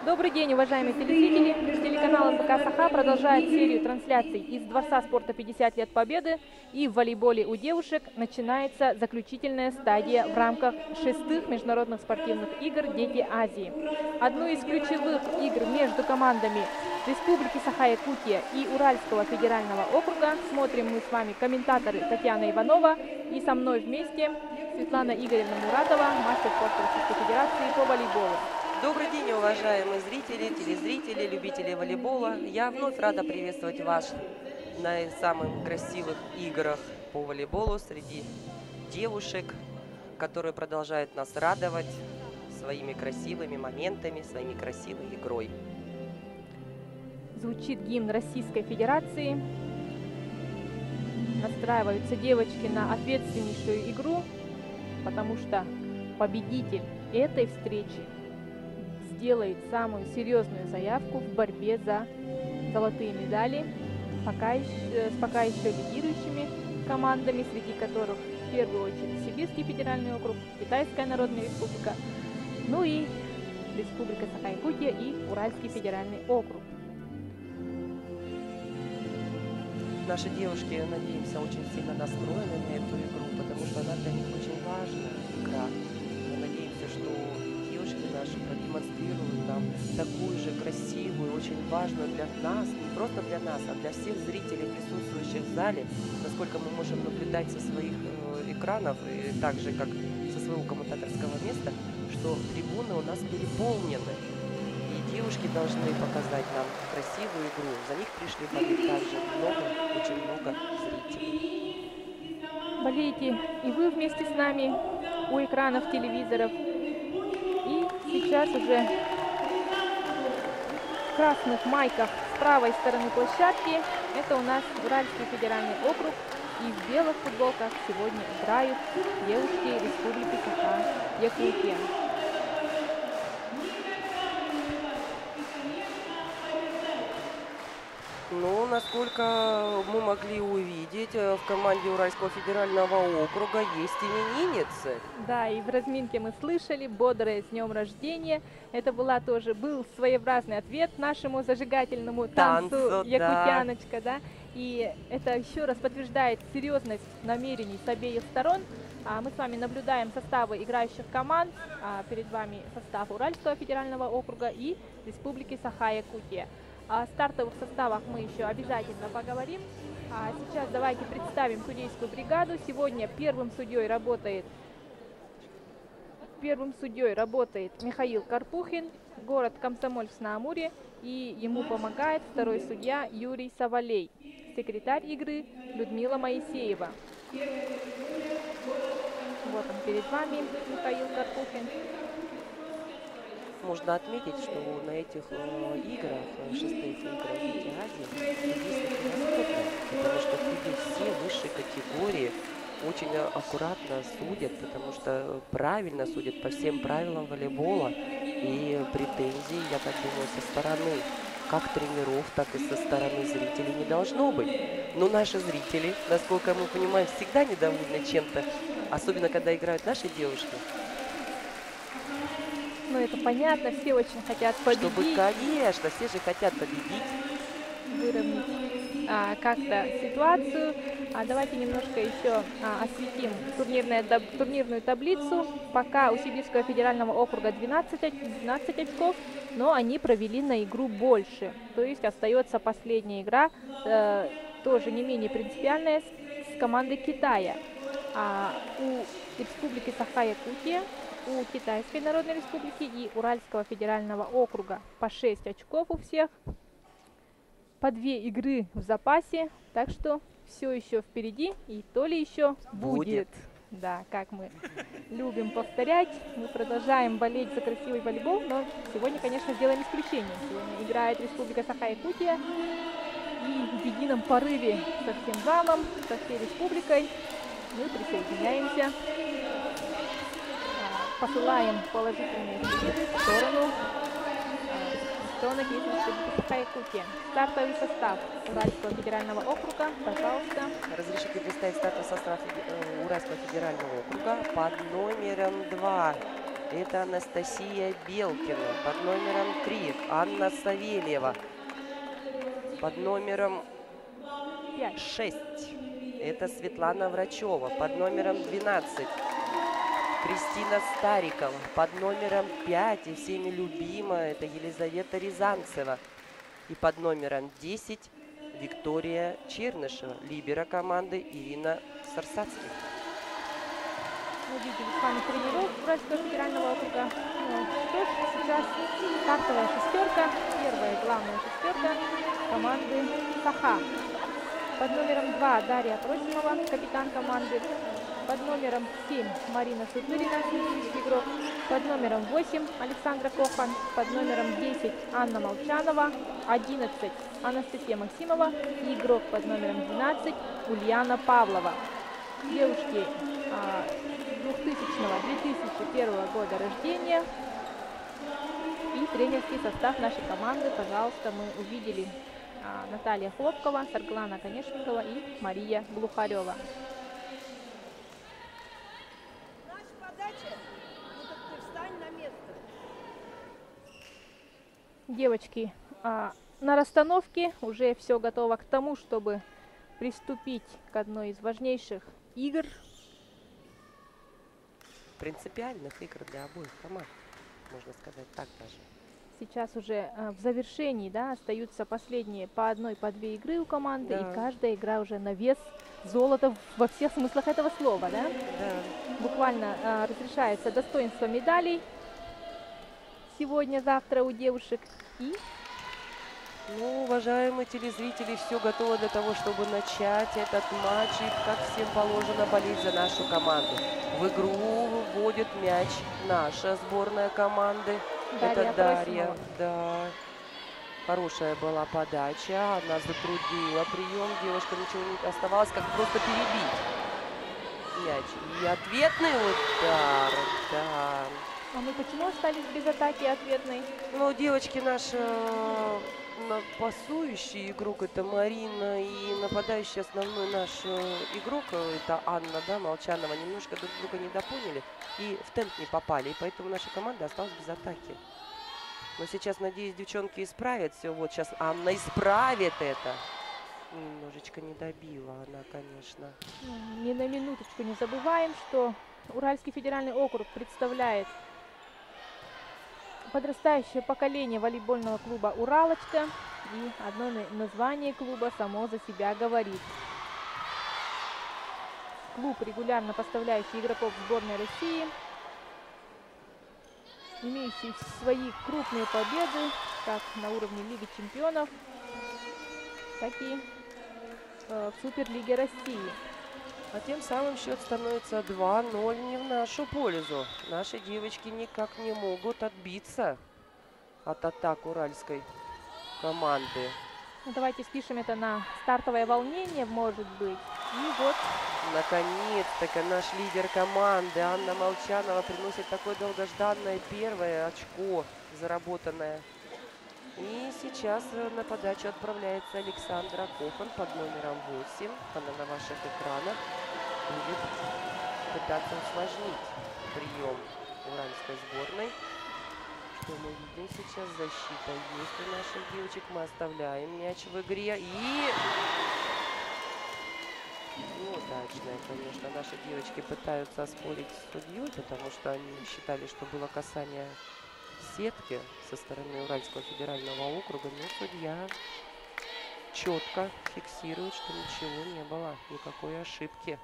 Добрый день, уважаемые телезрители. Телеканал НБК «Саха» продолжает серию трансляций из Дворца спорта 50 лет Победы. И в волейболе у девушек начинается заключительная стадия в рамках 6-х международных спортивных игр «Дети Азии». Одну из ключевых игр между командами Республики Саха-Якутия и Уральского федерального округа смотрим мы с вами комментаторы Татьяна Иванова и со мной вместе Светлана Игоревна Муратова, мастер спорта Российской Федерации по волейболу. Добрый день, уважаемые зрители, телезрители, любители волейбола. Я вновь рада приветствовать вас на самых красивых играх по волейболу среди девушек, которые продолжают нас радовать своими красивыми моментами, своими красивой игрой. Звучит гимн Российской Федерации. Настраиваются девочки на ответственнейшую игру, потому что победитель этой встречи сделает самую серьезную заявку в борьбе за золотые медали с пока еще лидирующими командами, среди которых в первую очередь Сибирский федеральный округ, Китайская Народная Республика, ну и Республика Саха-Якутия и Уральский федеральный округ. Наши девушки, надеемся, очень сильно настроены на эту игру, потому что она для них очень важная игра. Мы надеемся, что девушки наши продемонстрируют нам такую же красивую, очень важную для нас, не просто для нас, а для всех зрителей, присутствующих в зале, насколько мы можем наблюдать со своих экранов и так же, как со своего комментаторского места, что трибуны у нас переполнены. И девушки должны показать нам красивую игру. За них пришли болеть также очень много зрителей. Болейте и вы вместе с нами у экранов телевизоров. И сейчас уже в красных майках с правой стороны площадки это у нас Уральский федеральный округ. И в белых футболках сегодня играют девушки Республики Саха-Якутия. Ну, насколько мы могли увидеть, в команде Уральского федерального округа есть именинницы. Да, и в разминке мы слышали «Бодрое с днем рождения». Это был своеобразный ответ нашему зажигательному танцу «Якутяночка». Да. И это еще раз подтверждает серьезность намерений с обеих сторон. Мы с вами наблюдаем составы играющих команд. Перед вами состав Уральского федерального округа и Республики Саха-Якутия. О стартовых составах мы еще обязательно поговорим. А сейчас давайте представим судейскую бригаду. Сегодня первым судьей работает Михаил Карпухин, город Комсомольск-на-Амуре, и ему помогает второй судья Юрий Савалей, секретарь игры Людмила Моисеева. Вот он перед вами, Михаил Карпухин. Можно отметить, что на этих играх, шестых играх Дети Азии, есть потому что судьи все высшей категории очень аккуратно судят, потому что правильно судят по всем правилам волейбола. И претензий, я так думаю, со стороны как тренеров, так и со стороны зрителей не должно быть. Но наши зрители, насколько мы понимаем, всегда недовольны чем-то, особенно когда играют наши девушки. Ну, это понятно, все очень хотят победить. Чтобы, конечно, все же хотят победить. Выровнять как-то ситуацию. Давайте немножко еще осветим турнирную таблицу. Пока у Сибирского федерального округа 12 очков, но они провели на игру больше. То есть остается последняя игра, тоже не менее принципиальная, с командой Китая. У Республики Саха-Якутия, у Китайской Народной Республики и Уральского федерального округа по 6 очков у всех, по 2 игры в запасе, так что все еще впереди и то ли еще будет. Да, как мы любим повторять, мы продолжаем болеть за красивый волейбол, но сегодня, конечно, сделаем исключение. Сегодня играет Республика Саха-Якутия, и в едином порыве со всем залом, со всей республикой мы присоединяемся. Посылаем положительные в сторону Республики Саха-Якутия. Стартовый состав Уральского федерального округа, пожалуйста. Разрешите представить стартовый состав Уральского федерального округа под номером 2. Это Анастасия Белкина. Под номером 3 Анна Савельева. Под номером 6 это Светлана Врачева. Под номером 12 Кристина Старикова. Под номером 5 и всеми любимая это Елизавета Рязанцева. И под номером 10 Виктория Чернышева. Либера команды Ирина Сарсацких. Мы видели с вами тренеров Уральского федерального округа. Ну, что ж, сейчас стартовая шестерка, первая главная шестерка команды Саха. Под номером 2 Дарья Просимова, капитан команды. Под номером 7 Марина Сутырина, следующий игрок. Под номером 8 Александра Кохан. Под номером 10 Анна Молчанова. 11 Анастасия Максимова. И игрок под номером 12 Ульяна Павлова. Девушки 2000-2001 года рождения. И тренерский состав нашей команды, пожалуйста, мы увидели Наталья Хлопкова, Сарглана Конешникова и Мария Глухарева. Девочки, на расстановке уже все готово к тому, чтобы приступить к одной из важнейших игр. Принципиальных игр для обоих команд, можно сказать так даже. Сейчас уже в завершении, да, остаются последние по одной, по две игры у команды, Да. и каждая игра уже на вес золота во всех смыслах этого слова, да? Да. Буквально разрешается достоинство медалей сегодня-завтра у девушек. И Ну, уважаемые телезрители, все готово для того, чтобы начать этот матч. И, как всем положено, болеть за нашу команду. В игру вводит мяч наша сборная команды. Дарья Это Дарья. Просимова. Да. Хорошая была подача. Она затруднила прием. Девушка ничего не оставалось, как просто перебить мяч. И ответный удар. Да. а мы почему остались без атаки ответной? Ну, девочки наши, пасующий игрок это Марина, и нападающий основной наш игрок это Анна, да, Молчанова, немножко друг друга недопоняли и в темп не попали, и поэтому наша команда осталась без атаки. Но сейчас, надеюсь, девчонки исправят все. Вот сейчас Анна исправит это. Немножечко не добила она, конечно. Ни на минуточку не забываем, что Уральский федеральный округ представляет подрастающее поколение волейбольного клуба «Уралочка». И одно название клуба само за себя говорит. Клуб, регулярно поставляющий игроков в сборной России, имеющий свои крупные победы как на уровне Лиги чемпионов, так и в Суперлиге России. А тем самым счет становится 2-0 не в нашу пользу. Наши девочки никак не могут отбиться от атак уральской команды. Ну, давайте спишем это на стартовое волнение, может быть. И вот Наконец-таки наш лидер команды Анна Молчанова приносит такое долгожданное первое очко, заработанное. И сейчас на подачу отправляется Александра Кохан под номером 8. Она на ваших экранах будет пытаться усложнить прием уральской сборной. Что мы видим сейчас? Защита есть у наших девочек. Мы оставляем мяч в игре. И неудачная, конечно. Наши девочки пытаются оспорить с судьей, потому что они считали, что было касание сетки со стороны Уральского федерального округа, но судья четко фиксирует, что ничего не было, никакой ошибки.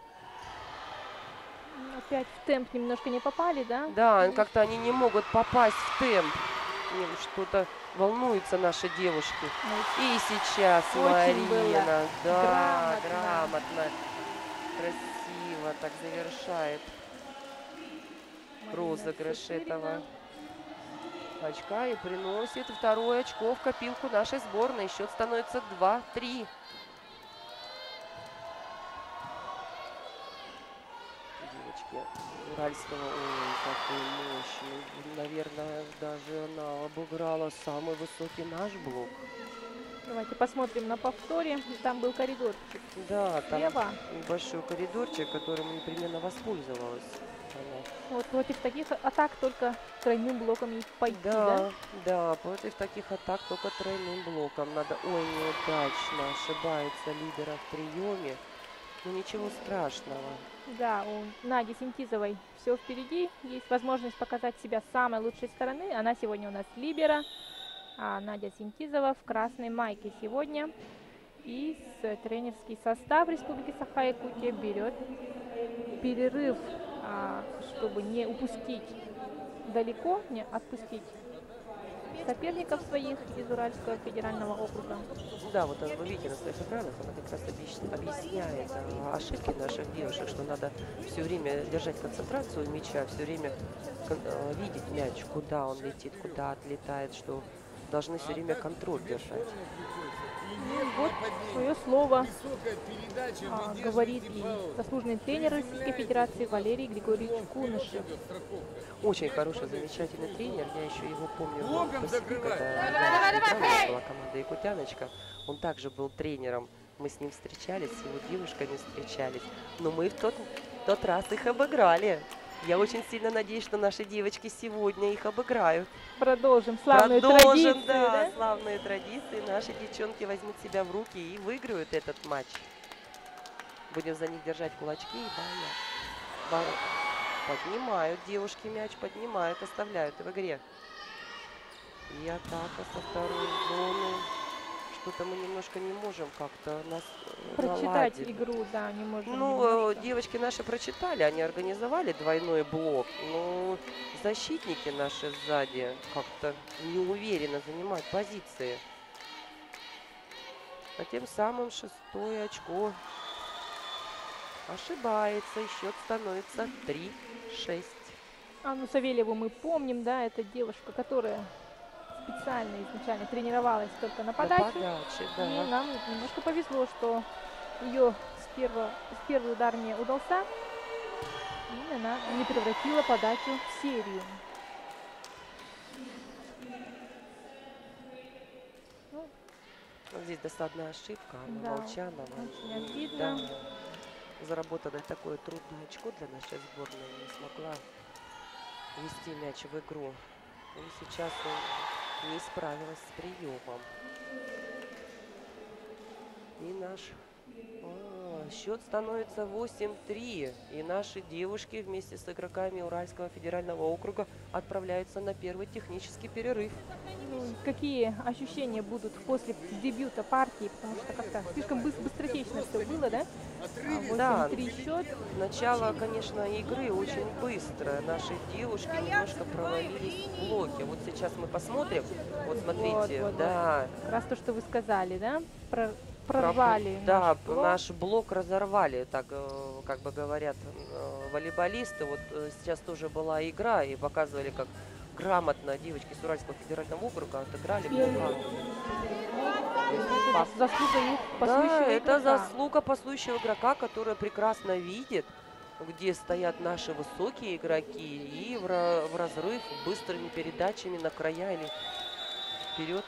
опять в темп немножко не попали, да? Да, как-то они не могут попасть в темп. Что-то волнуются наши девушки. И сейчас Очень было Марина, да, грамотно. грамотно, красиво так завершает Марина розыгрыш Сутырина. этого очка и приносит второе очко в копилку нашей сборной. Счет становится 2-3. Девочки Уральского, ой, какой мощный. Наверное, даже она обыграла самый высокий наш блок. Давайте посмотрим на повторе. Там был коридорчик Да, там слева. небольшой коридорчик, которым непременно воспользовалась она. Вот против таких атак только тройным блоком и пойти, да? Да, да, против таких атак только тройным блоком надо. Ой, неудачно, ошибается лидера в приеме. Ну ничего страшного. Да, у Нади Синтизовой все впереди. Есть возможность показать себя с самой лучшей стороны. Она сегодня у нас либера, а Надя Синтизова в красной майке сегодня. И тренерский состав Республики Саха-Якутия берет перерыв, чтобы не упустить далеко, не отпустить соперников своих из Уральского федерального округа. Да, вот вы видите на своих экранах, она как раз объясняет ошибки наших девушек, что надо все время держать концентрацию мяча, все время видеть мяч, куда он летит, куда отлетает, что должны все время контроль держать. Вот свое слово говорит и заслуженный тренер Российской Федерации Валерий Григорьевич Кунышев. Очень хороший, замечательный тренер. Я еще его помню в Москве, когда я была команда «Якутяночка». Он также был тренером. Мы с ним встречались, с его девушками встречались. Но мы в тот раз их обыграли. Я очень сильно надеюсь, что наши девочки сегодня их обыграют. Продолжим славные традиции. Да, славные традиции. Наши девчонки возьмут себя в руки и выиграют этот матч. Будем за них держать кулачки. Да, поднимают девушки мяч, поднимают, оставляют в игре. И атака со второй зоны. Что-то мы немножко не можем как-то прочитать наладить игру, да, не можем. Ну, девочки наши прочитали, они организовали двойной блок, но защитники наши сзади как-то неуверенно занимают позиции. А тем самым шестое очко ошибается, и счет становится 3-6. Анну Савельеву мы помним, да, это девушка, которая специально изначально тренировалась только на подачу. Да. И нам немножко повезло, что ее первый удар не удался, и она не превратила подачу в серию. Ну, вот здесь досадная ошибка, да, Молчанова. очень обидно. Да, заработанное такое трудное очко для нашей сборной, не смогла вести мяч в игру. И сейчас он не справилась с приемом. И наш счет становится 8-3. И наши девушки вместе с игроками Уральского федерального округа отправляются на первый технический перерыв. Ну, какие ощущения будут после дебюта партии? Потому что как-то слишком быстротечно все было, да? 8-3 счет. Начало, конечно, игры очень быстро. Наши девушки немножко провалились в блоке. Вот сейчас мы посмотрим. Вот смотрите, вот. да. Как раз то, что вы сказали, да? Прорвали. Да, наш блок разорвали, так как бы говорят волейболисты. Вот сейчас тоже была игра, и показывали, как грамотно девочки с Уральского федерального округа отыграли блокаду. Это заслуга их Да, это игрока. заслуга пасующего игрока, который прекрасно видит, где стоят наши высокие игроки, и в разрыв быстрыми передачами на края или вперед.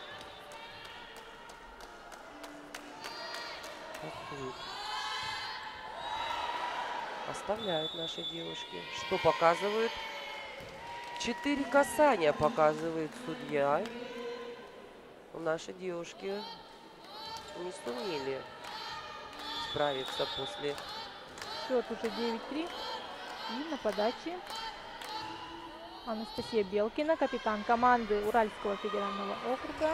Оставляют наши девушки. Что показывают? 4 касания показывает судья. Наши девушки не сумели справиться после. Счет уже 9-3. И на подаче Анастасия Белкина, капитан команды Уральского федерального округа.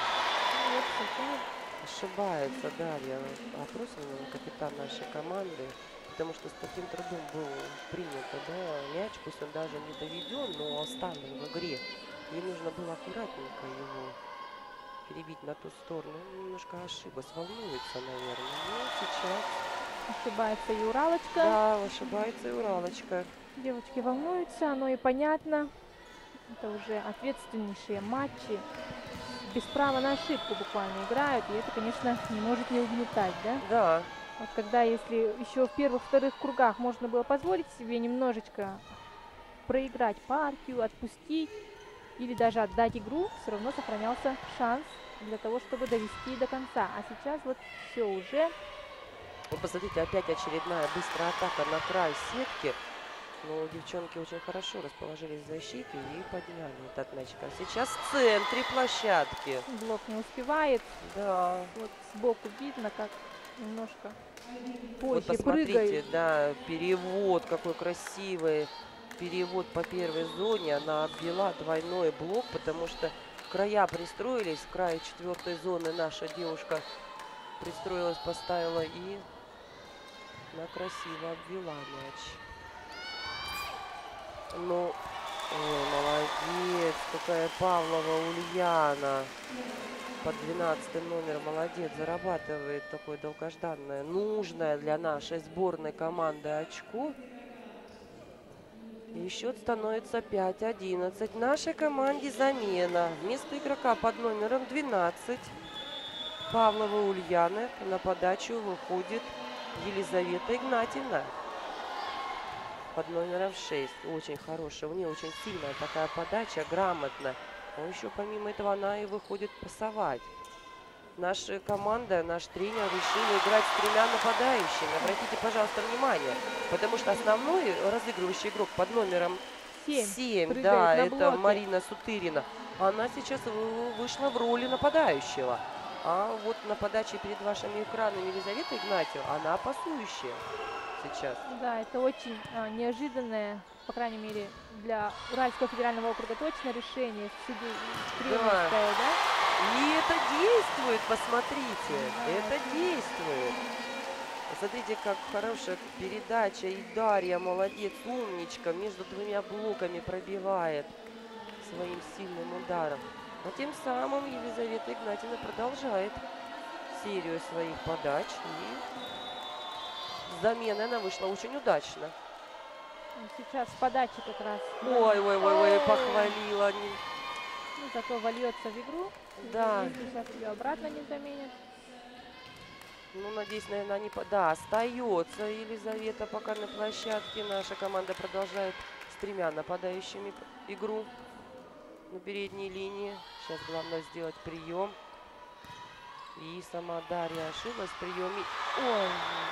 Ошибается Дарья Вопросовна, капитан нашей команды, потому что с таким трудом был принято, да, мяч, пусть он даже не доведен, но оставлен в игре. Ей нужно было аккуратненько его перебить на ту сторону. Немножко ошиблась, волнуется, наверное. Но сейчас ошибается и Уралочка. Да, ошибается и Уралочка. Девочки волнуются, оно и понятно. Это уже ответственнейшие матчи. Без права на ошибку буквально играют, и это, конечно, не может не угнетать, да? Да. Вот когда, если еще в первых-вторых кругах можно было позволить себе немножечко проиграть партию, отпустить или даже отдать игру, все равно сохранялся шанс для того, чтобы довести до конца. А сейчас вот все уже. Вот посмотрите, опять очередная быстрая атака на край сетки. Но девчонки очень хорошо расположились в защите и подняли этот мячик. А сейчас в центре площадки. Блок не успевает. Да. Вот сбоку видно, как немножко Вот позже посмотрите, прыгает. да, перевод какой красивый. Перевод по первой зоне. Она обвела двойной блок, потому что края пристроились. В крае четвертой зоны наша девушка пристроилась, поставила и она красиво обвела мяч. Ну, ой, молодец, какая Павлова Ульяна. Под 12 номер, молодец, зарабатывает такое долгожданное, нужное для нашей сборной команды очко. И счет становится 5-11. Нашей команде замена. Вместо игрока под номером 12 Павлова Ульяны на подачу выходит Елизавета Игнатьевна. Под номером 6. Очень хорошая. У нее очень сильная такая подача, грамотно. Но еще помимо этого она и выходит пасовать. Наша команда, наш тренер решил играть с тремя нападающими. Обратите, пожалуйста, внимание. Потому что основной разыгрывающий игрок под номером 7, да, это Марина Сутырина. Она сейчас вышла в роли нападающего. А вот на подаче перед вашими экранами Елизавета Игнатьева, она пасующая сейчас. Да, это очень неожиданное, по крайней мере, для Уральского федерального округа точно решение. Да. И это действует, посмотрите, это действует. Смотрите, как хорошая передача. И Дарья, молодец, умничка, между двумя блоками пробивает своим сильным ударом. А тем самым Елизавета Игнатьевна продолжает серию своих подач. И замена она вышла очень удачно. Сейчас подача как раз. Ой, похвалила. Ну, зато вольется в игру. Да. Сейчас ее обратно не заменят. Ну, надеюсь, наверное, они... Да, остается Елизавета пока на площадке. Наша команда продолжает с тремя нападающими игру на передней линии. Сейчас главное сделать прием. И сама Дарья ошиблась в приеме. Ой,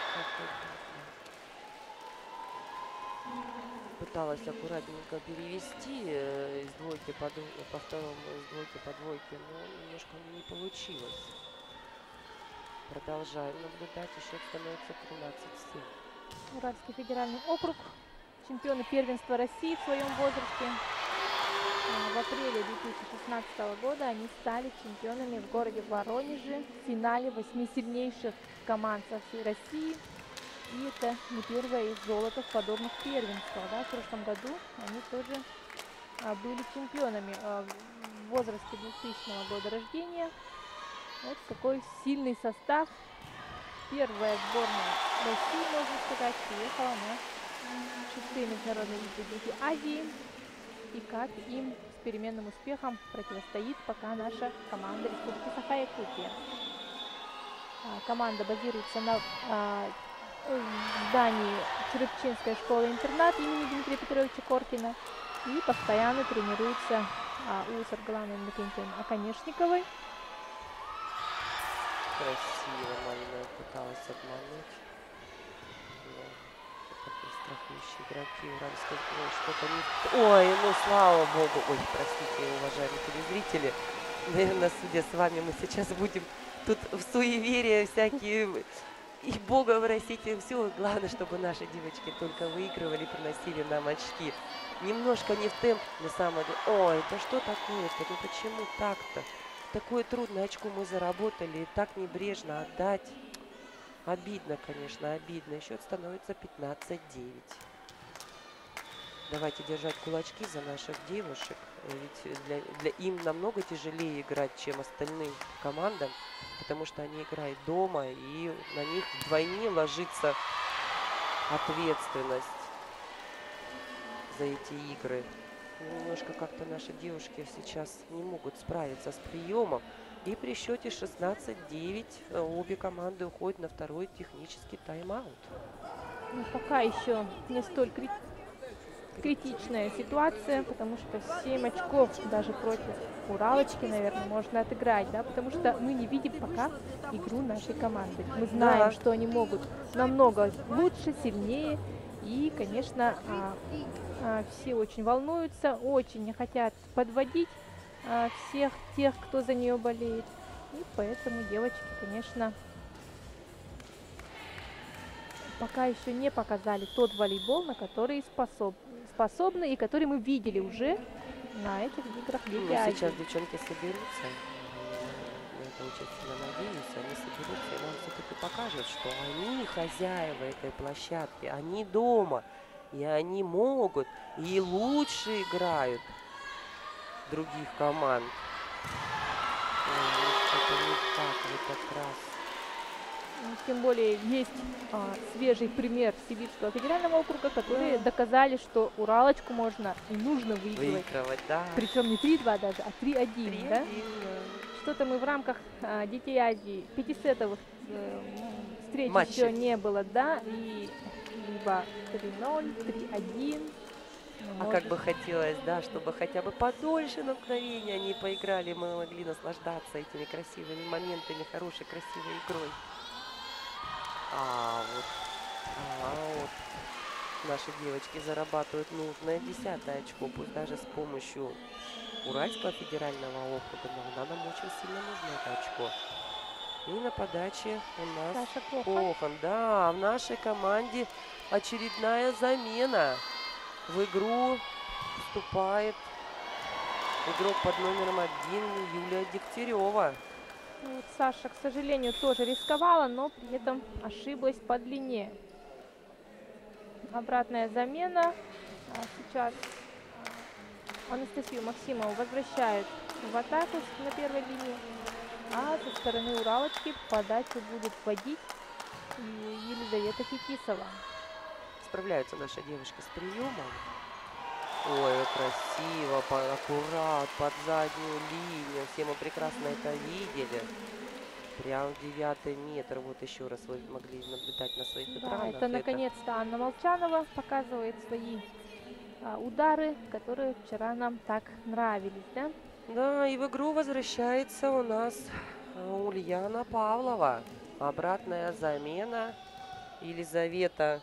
пыталась аккуратненько перевести из двойки по второму, из двойки по двойке, но немножко не получилось. Продолжаем наблюдать, и счет становится 13-7. Уральский федеральный округ, чемпионы первенства России в своем возрасте. В апреле 2016 года они стали чемпионами в городе Воронеже в финале 8 сильнейших команд со всей России. И это не первое их золото в подобных первенствах. Да? В прошлом году они тоже были чемпионами в возрасте 2000 года рождения. Вот такой сильный состав. Первая сборная России, можно сказать, приехала на 6-е международные игры Азии. И как им с переменным успехом противостоит пока наша команда Республики Саха-Якутия. Команда базируется на здании Черепчинской школы-интернат имени Дмитрия Петровича Коркина и постоянно тренируется у Саргаланы Иннокентьевны Оконешниковой. Красиво Марина пыталась обмануть. Страхующие игроки уральской что-то не... Ой, ну слава богу. Ой, простите, уважаемые телезрители. Наверное, судя с вами, мы сейчас будем тут в суеверия всякие... И бога просите, все. Главное, чтобы наши девочки только выигрывали, приносили нам очки. Немножко не в темп, на самом деле. Ой, это что такое-то? Ну почему так-то? Такое трудное очко мы заработали, и так небрежно отдать. Обидно, конечно, обидно. Счет становится 15-9. Давайте держать кулачки за наших девушек. Ведь для им намного тяжелее играть, чем остальным командам. Потому что они играют дома, и на них вдвойне ложится ответственность за эти игры. Немножко как-то наши девушки сейчас не могут справиться с приемом. И при счете 16-9 обе команды уходят на второй технический тайм-аут. Ну, пока еще не столь критичная ситуация, потому что 7 очков даже против Уралочки, наверное, можно отыграть, да, потому что мы не видим пока игру нашей команды. Мы знаем, что они могут намного лучше, сильнее, И, конечно, все очень волнуются, очень не хотят подводить всех тех, кто за нее болеет. И поэтому девочки, конечно, пока еще не показали тот волейбол, на который способны и который мы видели уже на этих играх Лиги Ну, Азии. сейчас девчонки соберутся. На это очень сильно надеюсь. Они соберутся и нам все-таки покажут, что они хозяева этой площадки. Они дома. И они могут. И лучше играют других команд. Это не так в этот раз. Тем более есть свежий пример Сибирского федерального округа, которые доказали, что Уралочку можно и нужно выигрывать. Да. Причем не 3-2 даже, а 3-1. 3-1, Да? да. Что-то мы в рамках Детей Азии пятисетовых встреч Матчей. еще не было, да, и либо 3-0, 3-1. А как бы хотелось, да, чтобы хотя бы подольше на мгновение они поиграли, мы могли наслаждаться этими красивыми моментами, хорошей, красивой игрой. А вот наши девочки зарабатывают нужное 10-е очко, пусть даже с помощью Уральского федерального округа, но нам очень сильно нужно это очко. И на подаче у нас Кохан. Да, в нашей команде очередная замена. В игру вступает игрок под номером 1 Юлия Дегтярева. Вот Саша, к сожалению, тоже рисковала, но при этом ошиблась по длине. Обратная замена. Сейчас Анастасию Максимову возвращают в атаку на первой линии. А со стороны Уралочки подачу будет вводить Елизавета Фетисова. Справляются наши девушки с приемом. Ой, красиво, аккурат, под заднюю линию. Все мы прекрасно это видели. Прям 9-й метр. Вот еще раз вы могли наблюдать на своих экранах. Это наконец-то Анна Молчанова показывает свои удары, которые вчера нам так нравились, да? Да, и в игру возвращается у нас Ульяна Павлова. Обратная замена. Елизавета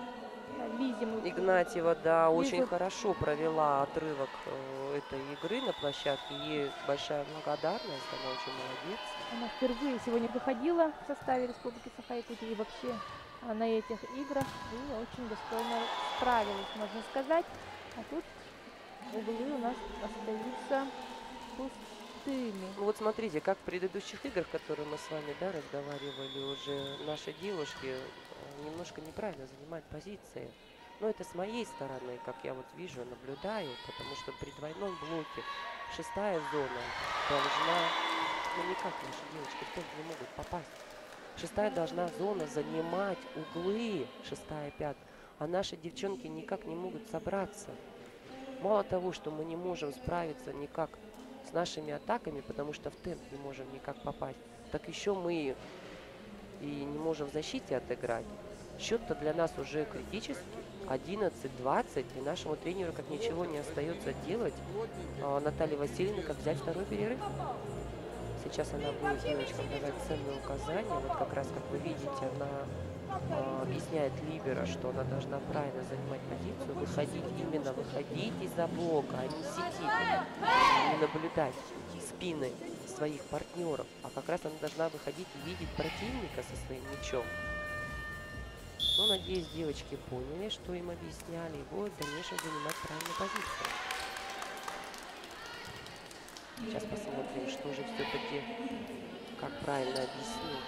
Игнатьева, да, очень хорошо провела отрывок этой игры на площадке. Ей большая благодарность, она очень молодец. Она впервые сегодня выходила в составе Республики Саха-Якутия и вообще на этих играх и очень достойно справилась, можно сказать. А тут углы у нас остаются пустыми. Ну вот смотрите, как в предыдущих играх, которые мы с вами, да, разговаривали уже, наши девушки немножко неправильно занимают позиции. Но это с моей стороны, как я вот вижу, наблюдаю, потому что при двойном блоке 6-я зона должна, ну никак наши девочки в темп не могут попасть. 6-я должна зона занимать углы, 6-я, 5-я, а наши девчонки никак не могут собраться. Мало того, что мы не можем справиться никак с нашими атаками, потому что в темп не можем никак попасть, так еще мы и не можем в защите отыграть. Счет-то для нас уже критический, 11-20, и нашему тренеру как ничего не остается делать, Наталье Васильевне, как взять второй перерыв. Сейчас она будет девочкам давать ценные указания, вот как раз, как вы видите, она объясняет либеро, что она должна правильно занимать позицию, выходить из-за блока, а не сидеть, не наблюдать спины своих партнеров, а как раз она должна выходить и видеть противника со своим мячом. Но, надеюсь, девочки поняли, что им объясняли, и будут в дальнейшем занимать правильную позицию. Сейчас посмотрим, что же все-таки, как правильно объяснить.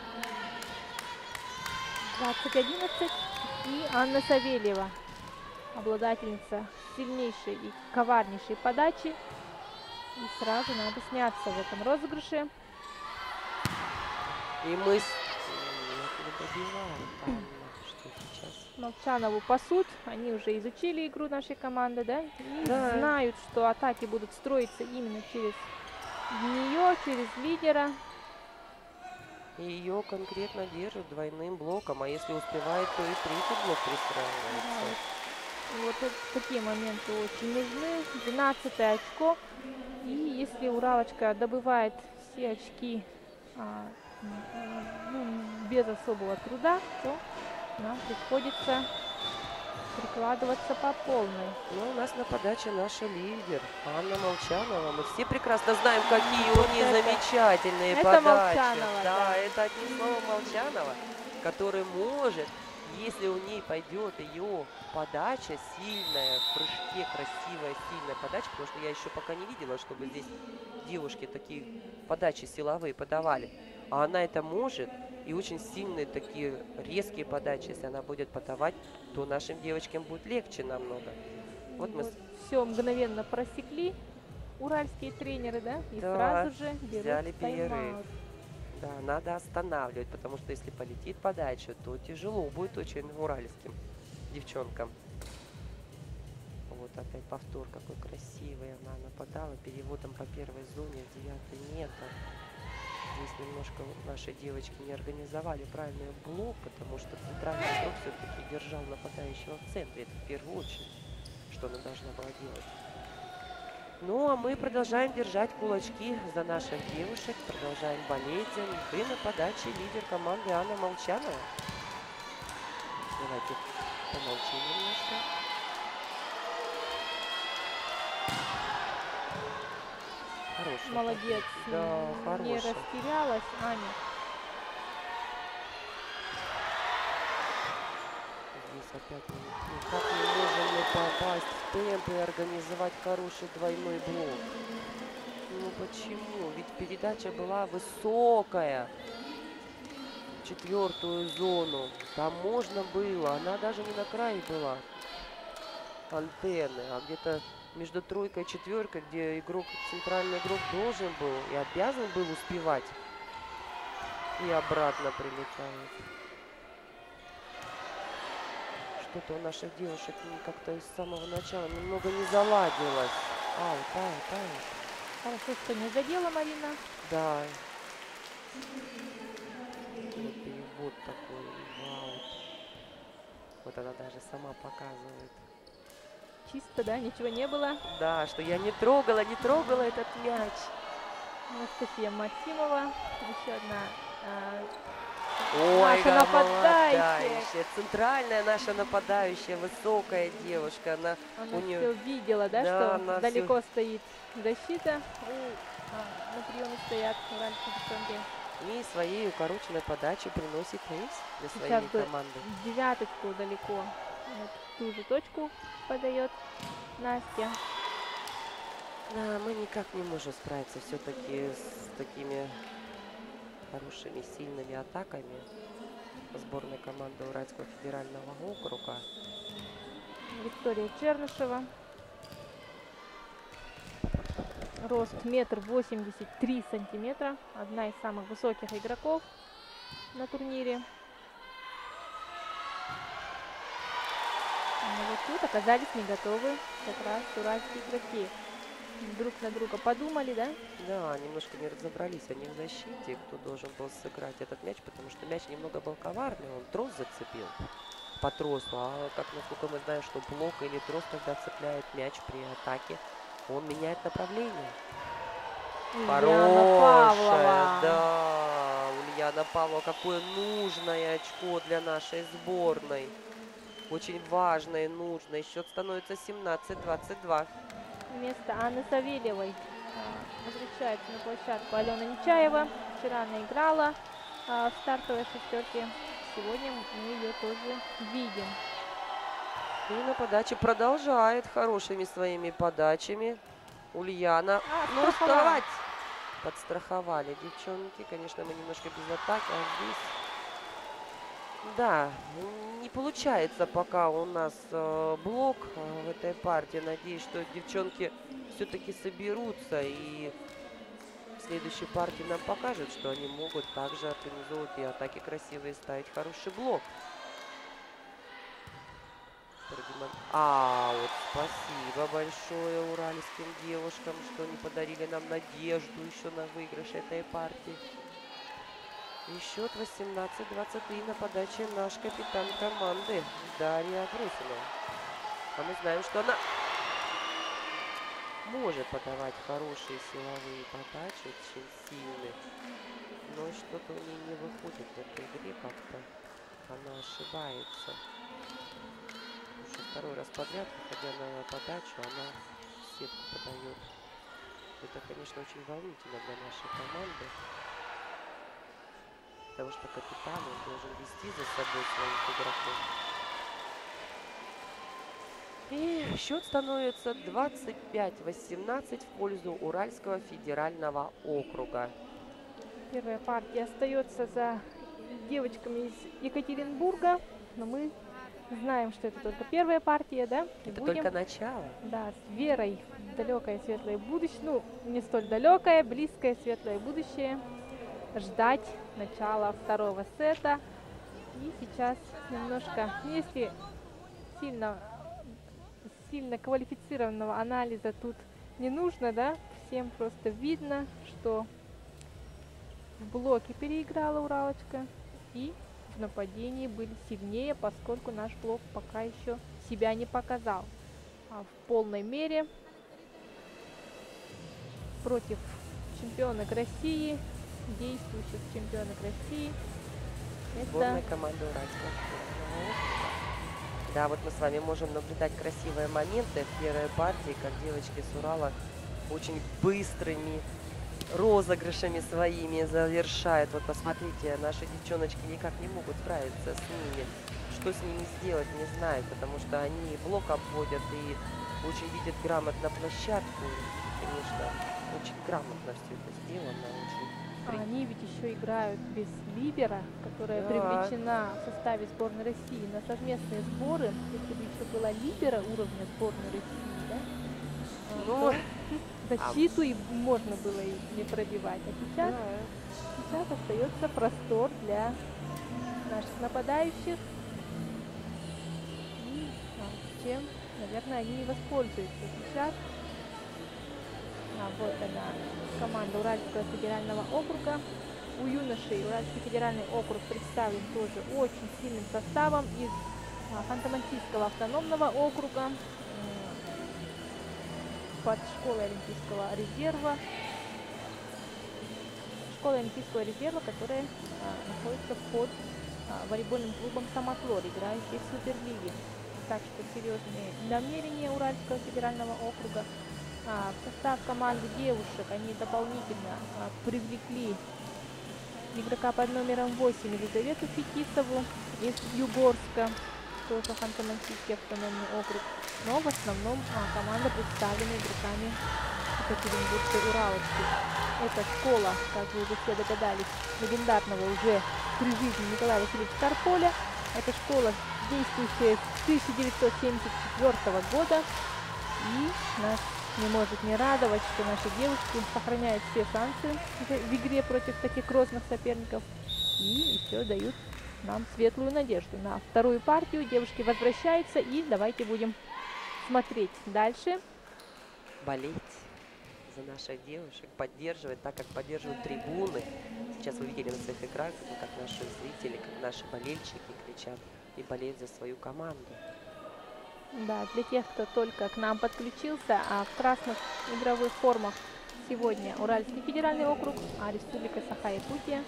20-11 и Анна Савельева, обладательница сильнейшей и коварнейшей подачи. И сразу надо сняться в этом розыгрыше. И мы не добиваем, что сейчас. Молчанову пасут, они уже изучили игру нашей команды, да? И знают, что атаки будут строиться именно через нее, через лидера. И ее конкретно держат двойным блоком, а если успевает, то и третий блок пристраивается. Вот такие моменты очень нужны. 12-е очко. И если Уралочка добывает все очки без особого труда, то нам приходится Прикладываться по полной. Ну, у нас на подаче наша лидер Анна Молчанова. Мы все прекрасно знаем, какие у Вот нее это- замечательные это подачи. Молчанова, Да, да. это одним словом Молчанова, который может, если у ней пойдет ее подача сильная, в прыжке красивая, сильная подача, потому что я еще пока не видела, чтобы здесь девушки такие подачи силовые подавали. А она это может, и очень сильные такие резкие подачи, если она будет подавать, то нашим девочкам будет легче намного. Вот мы, Все мгновенно просекли уральские тренеры, да, и да, сразу же берут взяли перерыв. тайм-аут. Да, надо останавливать, потому что если полетит подача, то тяжело будет очень уральским девчонкам. Вот опять повтор, какой красивый она нападала переводом по первой зоне в 9 метр. Здесь немножко наши девочки не организовали правильный блок, потому что центральный игрок все-таки держал нападающего в центре. Это в первую очередь, что она должна была делать. Ну, а мы продолжаем держать кулачки за наших девушек, продолжаем болеть за них. И на подаче лидер команды Анна Молчанова. Давайте помолчим немножко. Хорошая. Молодец. Да, Не хорошая. растерялась Аня. Здесь опять никак не можем мы попасть в темп и организовать хороший двойной блок. Ну почему? Ведь передача была высокая. В 4-ю зону. Там можно было. Она даже не на крае была антенны, а где-то между 3-й и 4-й, где игрок, центральный игрок должен был и обязан был успевать. И обратно прилетает. Что-то у наших девушек как-то с самого начала немного не заладилось. Аут, аут, аут. Хорошо, что не задела Марина. Да. Вот перевод такой. Вау. Вот она даже сама показывает. Чисто, да, ничего не было. Да, что я не трогала этот мяч. Анастасия Максимова. Еще одна Ой, наша нападающая. Центральная наша нападающая, высокая девушка. Она Она у нее... все видела, да, Да, она что далеко стоит защита. На приеме стоят уральские девчонки. И своей укороченной подачей приносит рейс для Сейчас своей бы команды. девяточку далеко. Вот ту же точку подает Настя. Да, мы никак не можем справиться все-таки с такими хорошими, сильными атаками сборной команды Уральского федерального округа. Виктория Чернышева. Рост 1,83 м. Одна из самых высоких игроков на турнире. Но вот тут оказались не готовы как раз уральские игроки. Друг на друга подумали, да? Да, немножко не разобрались они в защите, кто должен был сыграть этот мяч, потому что мяч немного был коварный, он трос зацепил по тросу, а как насколько мы знаем, что блок или трос, когда цепляет мяч при атаке, он меняет направление. Ульяна Павлова. Да, Ульяна Павлова, какое нужное очко для нашей сборной. Очень важное и нужное. Счет становится 17-22. Вместо Анны Савельевой возвращается на площадку Алена Нечаева. Вчера она играла в стартовой шестерке. Сегодня мы ее тоже видим. И на подаче продолжает хорошими своими подачами. Ульяна. Ну, вставать! Подстраховали девчонки. Конечно, мы немножко без атаки, а здесь... Да, не получается пока у нас блок в этой партии. Надеюсь, что девчонки все-таки соберутся и в следующей партии нам покажут, что они могут также организовывать и атаки красивые, ставить хороший блок. Вот спасибо большое уральским девушкам, что они подарили нам надежду еще на выигрыш этой партии. И счет 18-23 на подаче наш капитан команды Дарья Брусина. А мы знаем, что она может подавать хорошие силовые подачи, очень сильные. Но что-то у нее не выходит в этой игре, как-то она ошибается. Уже второй раз подряд, выходя на подачу, она в сетку подает. Это, конечно, очень волнительно для нашей команды, потому что капитан, он должен вести за собой своих игроков. И счет становится 25-18 в пользу Уральского федерального округа. Первая партия остается за девочками из Екатеринбурга, но мы знаем, что это только первая партия, да? И Это будем, только начало. да, с верой в далекое светлое будущее, ну, не столь далекое, близкое светлое будущее, ждать начала второго сета. И сейчас немножко, если сильно квалифицированного анализа тут не нужно, да, всем просто видно, что в блоке переиграла Уралочка и в нападении были сильнее, поскольку наш блок пока еще себя не показал. А в полной мере против чемпионок России, действующих чемпионок России, Сборная это команды Уральского федерального округа. Да, вот мы с вами можем наблюдать красивые моменты в первой партии, как девочки с Урала очень быстрыми розыгрышами своими завершают. Вот посмотрите, наши девчоночки никак не могут справиться с ними. Что с ними сделать, не знают, потому что они блок обводят и очень видят грамотно площадку. Конечно, очень грамотно все это сделано. они ведь еще играют без либера, которая Да. привлечена в составе сборной России на совместные сборы. Если бы еще была либера уровня сборной России, да, Ну, то защиту и можно было и не пробивать. А сейчас, да. сейчас остается простор для наших нападающих. И чем, наверное, они и воспользуются сейчас. Вот она, команда Уральского федерального округа. У юношей Уральский федеральный округ представлен тоже очень сильным составом из Ханты-Мансийского автономного округа, под школой Олимпийского резерва. Школа Олимпийского резерва, которая находится под волейбольным клубом «Самотлор», играющий в Суперлиге. Так что серьезные намерения Уральского федерального округа. В состав команды девушек они дополнительно привлекли игрока под номером 8 Елизавету Фетисову из Югорска, тоже Ханты-Мансийский автономный округ. Но в основном команда представлена игроками Екатеринбургской Уралочки. Это школа, как вы уже все догадались, легендарного уже при жизни Николая Васильевича Карполя. Это школа, действующая с 1974 года. И нас не может не радовать, что наши девушки сохраняют все шансы в игре против таких грозных соперников и еще дают нам светлую надежду на вторую партию. Девушки возвращаются, и давайте будем смотреть дальше. Болеть за наших девушек, поддерживать, так как поддерживают трибуны. Сейчас вы видели на своих экранах, как наши зрители, как наши болельщики кричат и болеют за свою команду. Да, для тех, кто только к нам подключился, в красных игровых формах сегодня Уральский федеральный округ, а Республика Саха-Якутия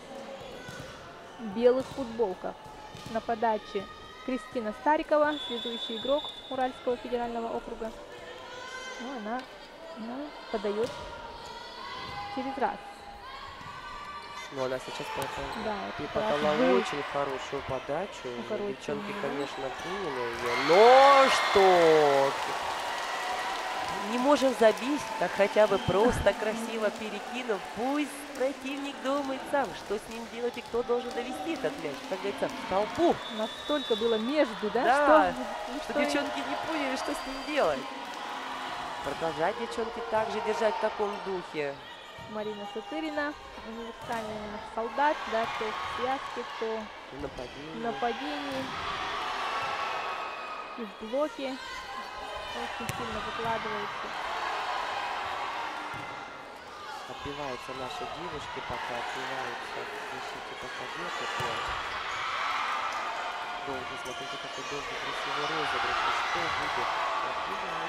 в белых футболках. На подаче Кристина Старикова, связующий игрок Уральского федерального округа. Ну, она подает через раз. Но она сейчас Да, подала очень хорошую подачу. Девчонки, да, конечно, приняли ее. Но что? Не можем забить, так хотя бы просто красиво перекинув. Пусть противник думает сам, что с ним делать и кто должен довести этот мяч. Как говорится, в толпу. Настолько было между, да? Да, что девчонки не поняли, что с ним делать. Продолжать девчонки также держать в таком духе. Марина Сатырина, универсальный наш солдат, да, то в связке, то в нападении и в блоке. Очень сильно выкладывается. Отбиваются наши девушки, пока отбиваются в защите, пока держат мяч. Долго, смотрите, какой долгий красивый розыгрыш. И что будет? Отбивают.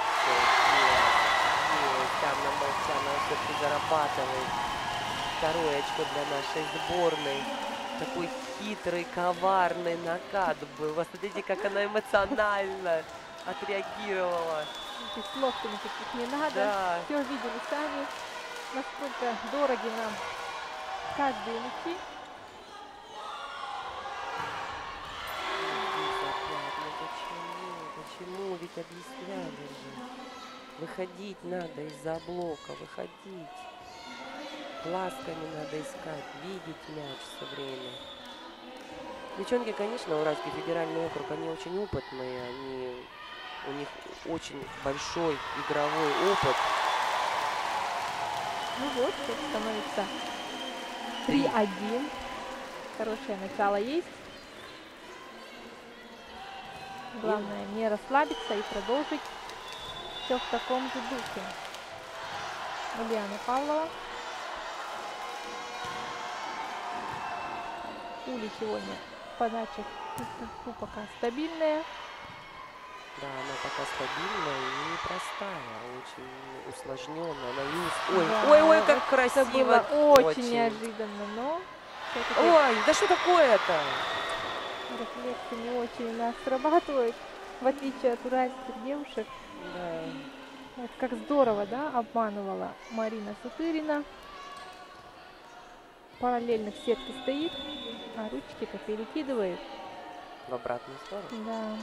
Анна Молчанова все-таки зарабатывает второе очко для нашей сборной. Такой хитрый, коварный накат был. Посмотрите, как она эмоционально отреагировала. Здесь слов-то никаких не надо. Да. Все видели сами, насколько дороги нам каждые мячи. Почему? Ведь объясняли же. Выходить надо из-за блока, выходить. Глазками надо искать, видеть мяч все время. Девчонки, конечно, Уральский федеральный округ, они очень опытные, у них очень большой игровой опыт. Ну вот, тут становится 3-1. Хорошее начало есть. Главное не расслабиться и продолжить все в таком же духе. Ульяна Павлова. Ули сегодня подача пока стабильная. Да, она пока стабильная и непростая, очень усложненная. Она Да, ой, как это красиво. было очень неожиданно, но Ой, да что такое-то? рефлексы не очень у нас срабатывают, в отличие от уральских девушек. Да. Вот как здорово, да, обманывала Марина Сутырина. Параллельно в сетке стоит, а ручки-то перекидывает. В обратную сторону? Да.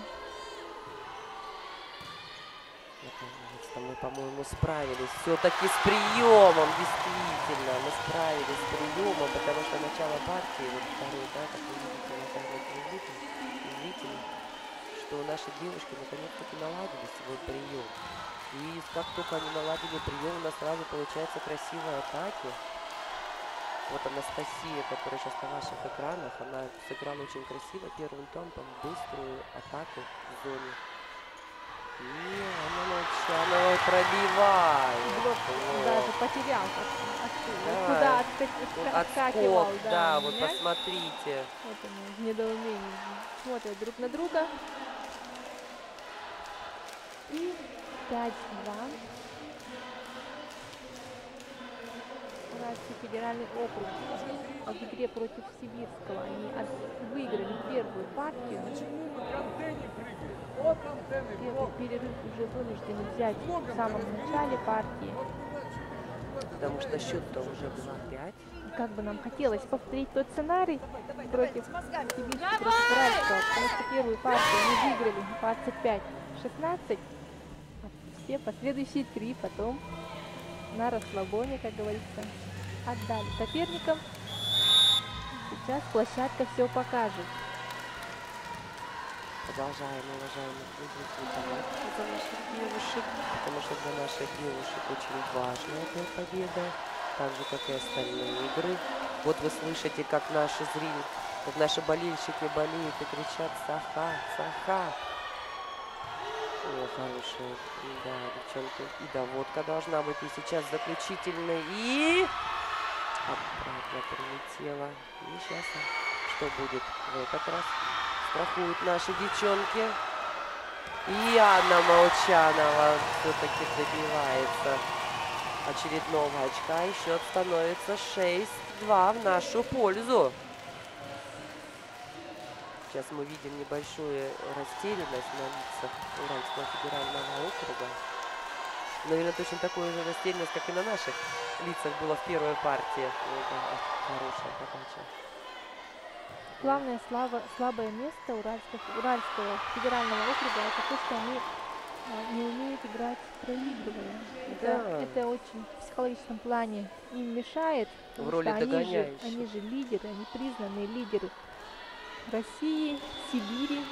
Наконец-то мы, по-моему, справились все-таки с приемом, действительно. Мы справились с приемом, потому что начало партии, вот второй, да, как вы видите, на зрителей, что наши девушки наконец-таки наладили свой прием. И как только они наладили прием, у нас сразу получаются красивые атаки. Вот Анастасия, которая сейчас на ваших экранах, она сыграла очень красиво первым темпом быструю атаку в зоне. И она Молчанова пробивает. Блок даже потерял. Да. Куда отскакивал. Отскок, да, вот мяч. посмотрите. Вот они в недоумении смотрят друг на друга. И 5-2. Уральский федеральный округ в игре против Сибирского. Они выиграли первую партию. Первый перерыв уже вынуждены взять в самом начале партии. Потому что счет-то уже 2-5. Как бы нам хотелось повторить тот сценарий против Сибирского, против Уральского, потому что первую партию они выиграли 25-16, а все последующие 3 потом на расслабоне, как говорится, отдали соперникам. Сейчас площадка все покажет. Продолжаем, уважаемые зрители, болеть за наших девушек, потому что для наших девушек очень важна эта победа, так же, как и остальные игры. Вот вы слышите, как наши зрители, как наши болельщики болеют и кричат «Саха! Саха!». О, хорошая, да, девчонки. И доводка должна быть. И сейчас заключительная. И обратно прилетела. И сейчас что будет в этот раз? Страхуют наши девчонки. И Анна Молчанова все-таки добивается очередного очка. И счет становится 6-2 в нашу пользу. Сейчас мы видим небольшую растерянность на лицах Уральского федерального округа. Наверное, точно такую же растерянность, как и на наших лицах было в первой партии. Хорошая подача. Главное слабое место Уральского федерального округа — это то, что они не умеют играть проигрывая. Да. Это очень в психологическом плане им мешает. В роли догоняющих. Они же лидеры, они признанные лидеры России, Сибири.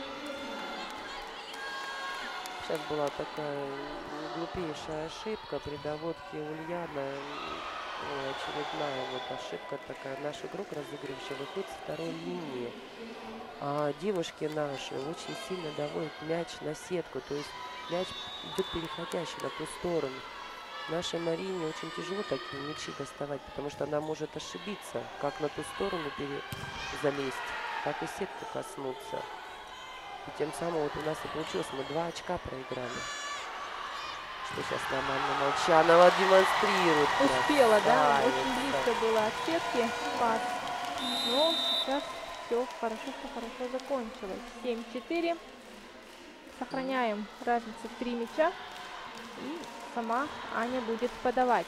Сейчас была такая глупейшая ошибка при доводке Ульяна. Очередная вот ошибка такая. Наш игрок, разыгрывающий, выходит со второй линии. А девушки наши очень сильно доводят мяч на сетку. То есть мяч идет переходящий на ту сторону. Нашей Марине очень тяжело такие мячи доставать, потому что она может ошибиться, как на ту сторону залезть, так и сетку коснуться. И тем самым вот у нас и получилось, мы 2 очка проиграли. Что сейчас нормально Молчанова демонстрирует. Успела, да? Очень близко было от сетки пас. Но сейчас все хорошо закончилось. 7-4. Сохраняем разницу в 3 мяча. И сама Аня будет подавать.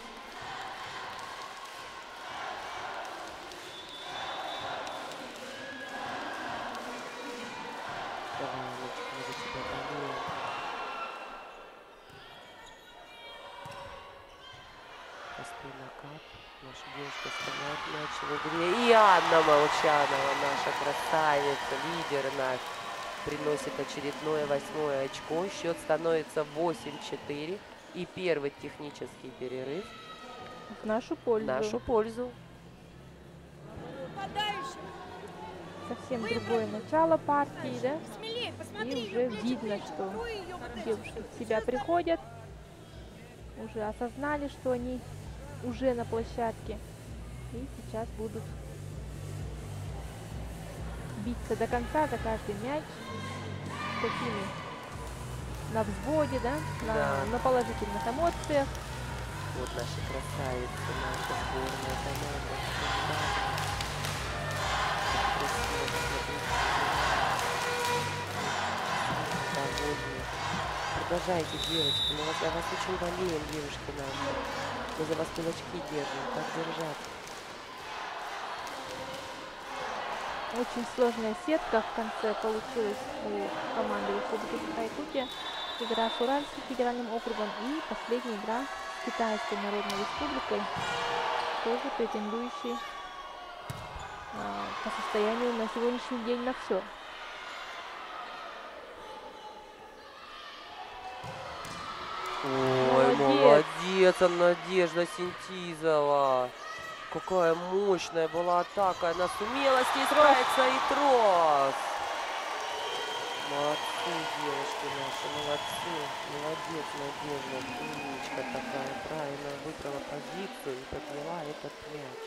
Давай, Анечка, мы за тебя болеем. Простой накат. Наша девушка оставляет мяч в игре. И Анна Молчанова, наша красавица, лидер наш, приносит очередное 8-е очко. Счет становится 8-4. И первый технический перерыв В нашу пользу. в нашу пользу. Совсем другое начало партии, да? Смелее, посмотри, И уже видно, что девушки в себя приходят, уже осознали, что они уже на площадке. И сейчас будут биться до конца за каждый мяч. Такими на взводе, да? Да. На положительных эмоциях. Вот наши красавицы, наша сборная команда. Красиво, посмотрите. Довольны. Продолжайте, девочки. Мы о вас очень болеем, девушки наши. Мы за вас кулачки держим. Как держать? Очень сложная сетка в конце получилась у команды Республики Саха-Якутия. Игра с Уральским федеральным округом и последняя игра с Китайской Народной Республикой, тоже претендующей по состоянию на сегодняшний день на все. Ой, молодец, Надежда Синтизова. Какая мощная была атака. Она сумела с ней справиться. И трос. Молодцы, девушки наши, молодцы. Молодец, Надежда. Умничка такая. Правильно выбрала позицию и подняла этот мяч.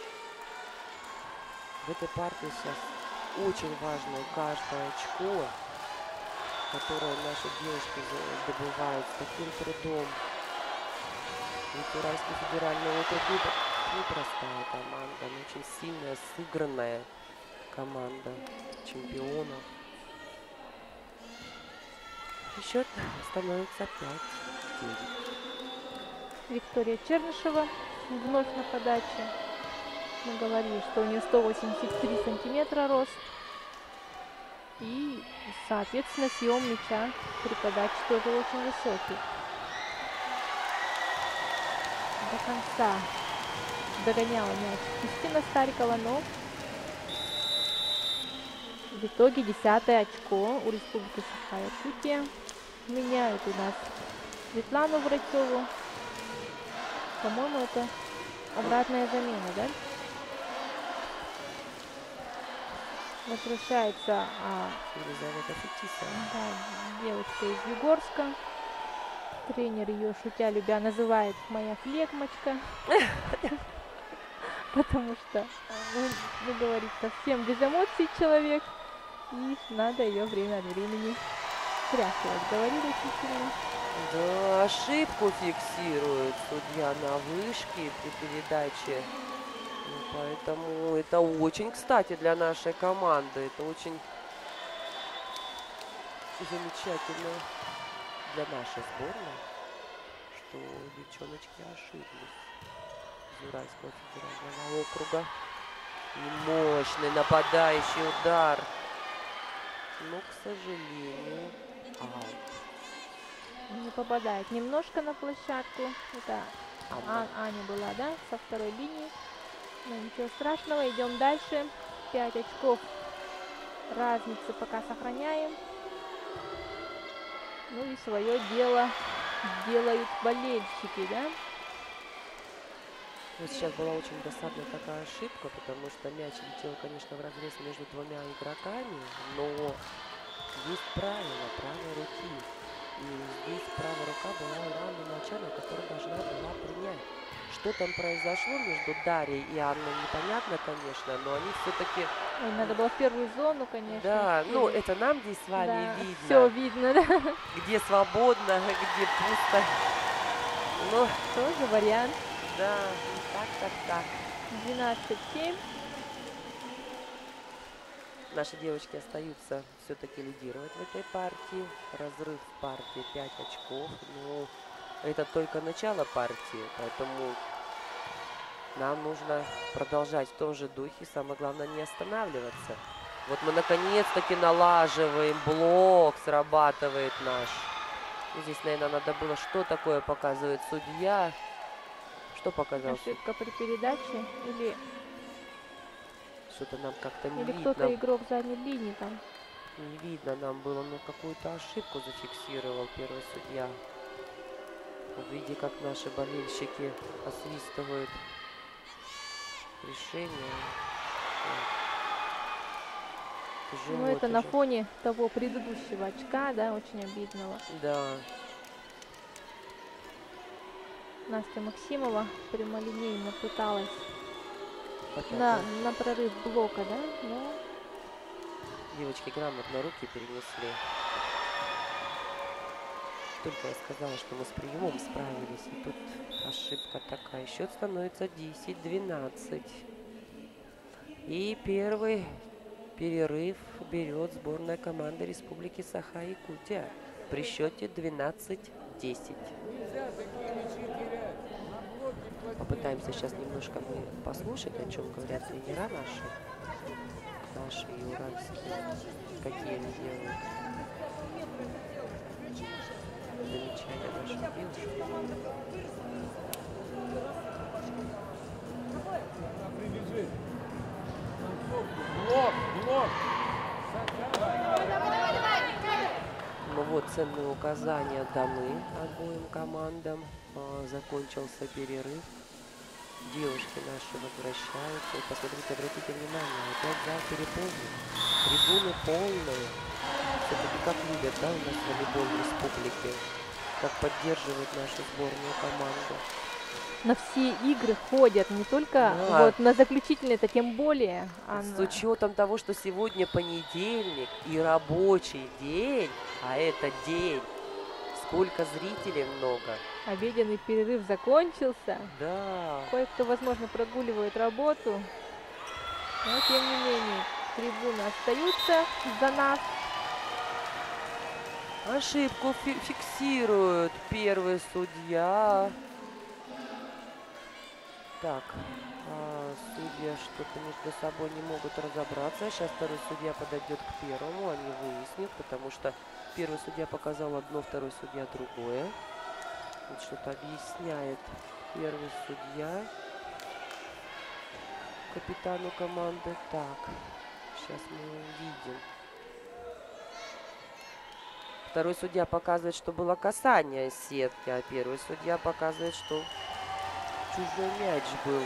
В этой партии сейчас очень важно каждое очко, которое наши девушки добывают с таким трудом. Ведь Уральский федеральный округ непростая команда, но очень сильная, сыгранная команда чемпионов. И счет становится 5-9. Виктория Чернышева вновь на подаче. Мы говорили, что у нее 183 сантиметра рост. И, соответственно, съем мяча при подаче тоже очень высокий. До конца догоняла мяч Кристина Старикова, но в итоге 10-е очко у Республики Саха-Якутия. Меняют у нас Светлану Вратеву. По-моему, это обратная замена, да? Возвращается Елизавета Фетисова. да, девочка из Югорска. Тренер ее, шутя любя, называет «моя флегмочка». Потому что, ну, говорит, совсем без эмоций человек. И надо ее время от времени стряхивать. Говорит очень сильно. Да, ошибку фиксирует судья на вышке при передаче. Ну, поэтому это очень кстати для нашей команды. Это очень замечательно для нашей сборной, что девчоночки ошиблись из Уральского федерального округа. И мощный нападающий удар. Но, к сожалению, аут. Не попадает немножко на площадку. Это Аня была, да, со второй линии. Но ничего страшного, идем дальше. 5 очков разницы пока сохраняем. Ну и свое дело делают болельщики, да? Вот сейчас была очень досадная такая ошибка, потому что мяч летел, конечно, в разрез между двумя игроками, но есть правило правой руки. И здесь правая рука была у Анны Молчановой, которая должна была принять. Что там произошло между Дарьей и Анной, непонятно, конечно, но они все-таки... Ой, надо было в первую зону, конечно. Да, ну это нам здесь с вами да, видно. Все видно, да. Где свободно, где пусто. Ну, тоже вариант. да, так. 12-7. Наши девочки остаются все-таки лидировать в этой партии. Разрыв в партии 5 очков. Но это только начало партии, поэтому нам нужно продолжать в том же духе. Самое главное не останавливаться. Вот мы наконец-таки налаживаем блок, срабатывает наш. И здесь, наверное, надо было, что такое показывает судья. Что показал? Ошибка при передаче Что-то нам как-то не или видно. кто-то игрок задней линии там. Не видно нам было, но какую-то ошибку зафиксировал первый судья. Вот видите, как наши болельщики освистывают решение. Тяжело, Ну, это на тяжело. фоне того предыдущего очка, да, очень обидного. Да. Настя Максимова прямолинейно пыталась Опять, на прорыв блока, да, но девочки грамотно руки перенесли. Только я сказала, что мы с приемом справились, и тут ошибка такая. Счет становится 10-12. И первый перерыв берет сборная команда Республики Саха-Якутия при счете 12-10. Попытаемся сейчас немножко мы послушать, о чем говорят тренера наши и уральские, какие они делают замечания наших девушек. Блок! Ну вот, ценные указания даны обоим командам. Закончился перерыв. Девушки наши возвращаются. И посмотрите, обратите внимание, опять зал переполнен. Трибуны полные. Все-таки как любят, да, у нас волейбол в республике. Как поддерживает нашу сборную команду. на все игры ходят, не только Да. вот на заключительные, это тем более. С учетом того, что сегодня понедельник и рабочий день, а это день, сколько зрителей много. Обеденный перерыв закончился. Да. Кое-кто, возможно, прогуливает работу. Но, тем не менее, трибуны остаются за нас. Ошибку фиксирует первый судья. Так, судья что-то между собой не могут разобраться. Сейчас второй судья подойдет к первому, они выяснят, потому что первый судья показал одно, второй судья другое. Вот что-то объясняет первый судья капитану команды. Так, сейчас мы увидим. Второй судья показывает, что было касание сетки, а первый судья показывает, что чужой мяч был.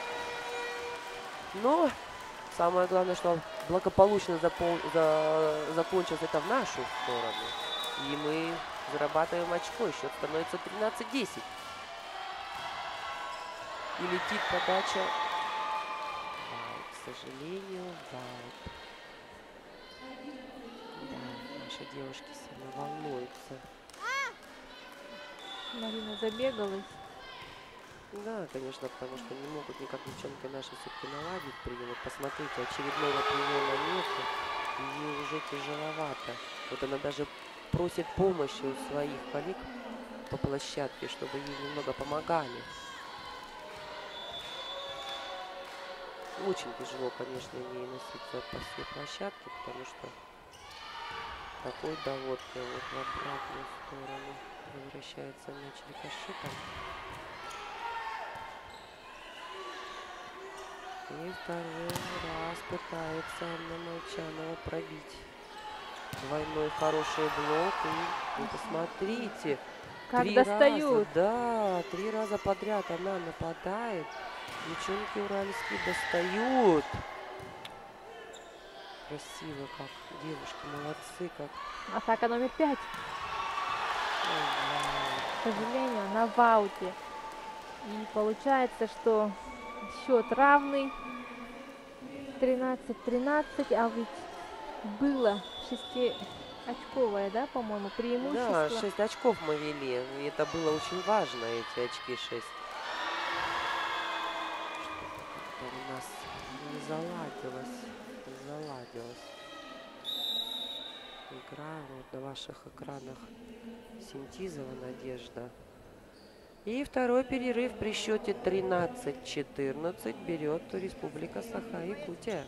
Но самое главное, что благополучно закончилось это в нашу сторону. И мы зарабатываем очко. Счет становится 13-10. И летит подача. К сожалению, ваут. Да, наши девушки сильно волнуются. Марина забегалась. Да, конечно, потому что не могут никак девчонки наши все-таки наладить прием. Вот посмотрите, очередного приема нету, и ей уже тяжеловато. Вот она даже просит помощи у своих коллег по площадке, чтобы ей немного помогали. Очень тяжело, конечно, ей носиться по всей площадке, потому что такой довод вот в обратную сторону возвращается мяч рикошетом. И второй раз пытается Анна Молчанова пробить двойной хороший блок. И посмотрите, Как 3 достают. раза, да, 3 раза подряд она нападает. Девчонки уральские достают. Красиво как. Девушки молодцы как. Атака номер 5. К сожалению, на вауте. И получается, что счет равный. 13-13, а ведь было 6-очковое, да, по-моему, преимущество. Да, 6 очков мы вели. И это было очень важно, эти очки 6. У нас не заладилось. наладилась игра. Вот на ваших экранах Синтизова Надежда. И второй перерыв при счете 13-14 берет Республика Саха-Якутия.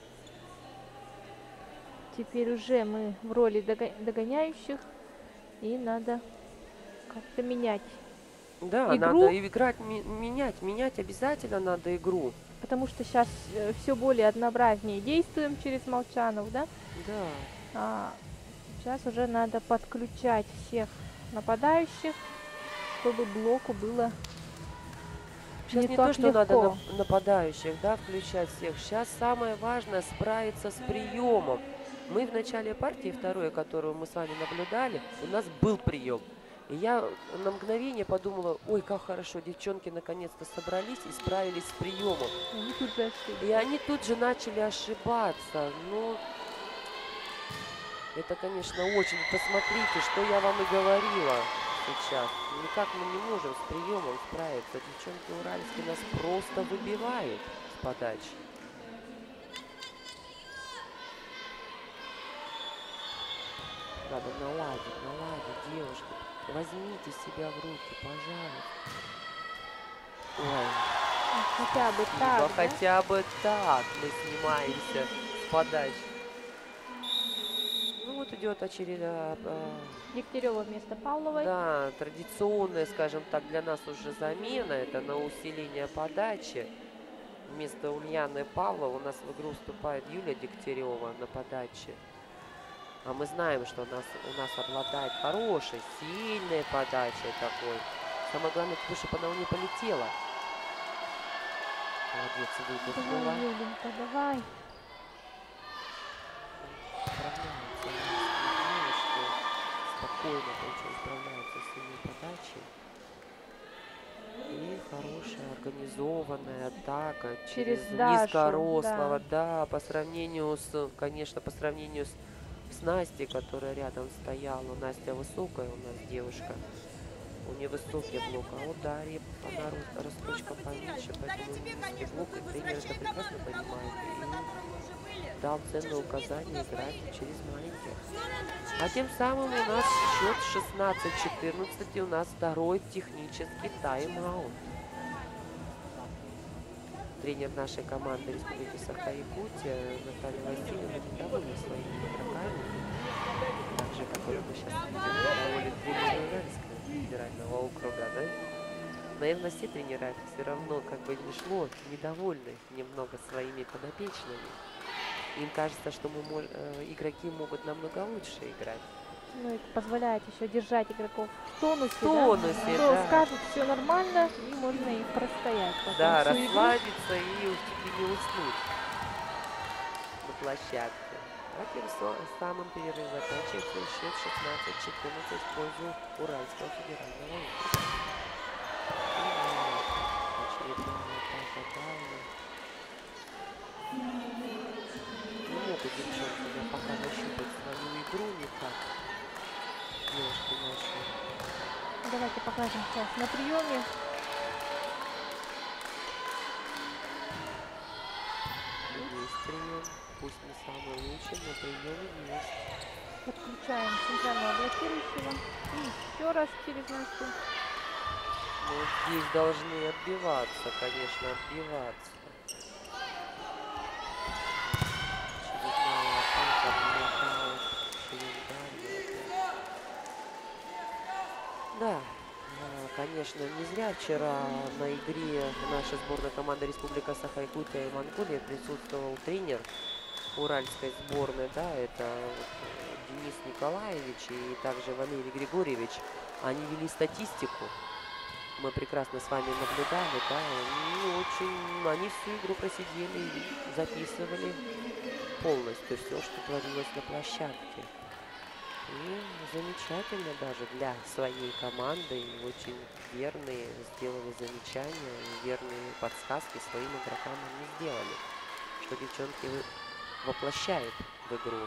Теперь уже мы в роли догоняющих, и надо как-то менять Да, игру, надо играть, менять обязательно надо игру. потому что сейчас все более однообразнее действуем через Молчанов, да? Да. А сейчас уже надо подключать всех нападающих, чтобы блоку было Сейчас не то, так что надо легко. нападающих, да, включать всех. Сейчас самое важное справиться с приемом. Мы в начале партии второй, которую мы с вами наблюдали, у нас был прием. И я на мгновение подумала, ой, как хорошо, девчонки наконец-то собрались и справились с приемом. Они тут же ошиблись. И они тут же начали ошибаться. Ну, это, конечно, очень. Посмотрите, что я вам и говорила сейчас. Никак мы не можем с приемом справиться. Девчонки уральские нас просто выбивают с подачи. Надо наладить, девушки. Возьмите себя в руки, пожалуйста. Ой. Хотя бы Спасибо, так, да? хотя бы так мы снимаемся с подачи. Ну вот идет очередь. Дегтярева вместо Павловой. Да, традиционная, скажем так, для нас уже замена. Это на усиление подачи. Вместо Ульяны Павлова у нас в игру вступает Юлия Дегтярева на подаче. А мы знаем, что у нас обладает хорошей, сильной подачей такой. Самое главное, чтобы она не полетела. Молодец, выдохнула. Давай, Юленька, давай. Справляются девушки. Спокойно, очень справляются с своей подачей. И хорошая организованная атака через Дашу, низкорослого. Да, по сравнению с, конечно, по сравнению с Настей, которая рядом стояла. Настя высокая у нас девушка. У нее высокий блок, а у Дарьи она росточка поменьше, поэтому низкий блок, и тренер это прекрасно понимает. И дал ценное указание играть через маленьких. А тем самым у нас счет 16-14, и у нас второй технический тайм-аут. Тренер нашей команды Республики Саха-Якутия Наталья Васильевна недовольна своими игроками. Так же, как мы сейчас недоволен тренером Уральского федерального округа, да? Наверное, все тренера все равно, как бы ни шло, недовольны немного своими подопечными. Им кажется, что игроки могут намного лучше играть. Ну, это позволяет еще держать игроков в тонусе, да? Скажут, все нормально, и можно их простоять. Да, расслабиться и не уснуть на площадке. А тем самым перерыв заканчивается счет 16-14 в пользу Уральского федерального округа. Очередная атака Дауна. Не могут девчонки пока нащупать свою игру никак. Девушки наши. Давайте покажем сейчас на приеме. Есть прием. Пусть не самый лучший, но прием есть. Подключаем центрального блокирующего. И еще раз через Настю. Ну, здесь должны отбиваться, конечно, отбиваться. Очередная атака, да, конечно, не зря вчера на игре наша сборная команды Республика Саха-Якутия и Монголия присутствовал тренер уральской сборной, да, это Денис Николаевич и также Валерий Григорьевич. Они вели статистику. Мы прекрасно с вами наблюдали, да, они всю игру просидели и записывали полностью все, что творилось на площадке. И замечательно даже для своей команды, и очень верные сделали замечания, и верные подсказки своим игрокам они сделали, что девчонки воплощают в игру.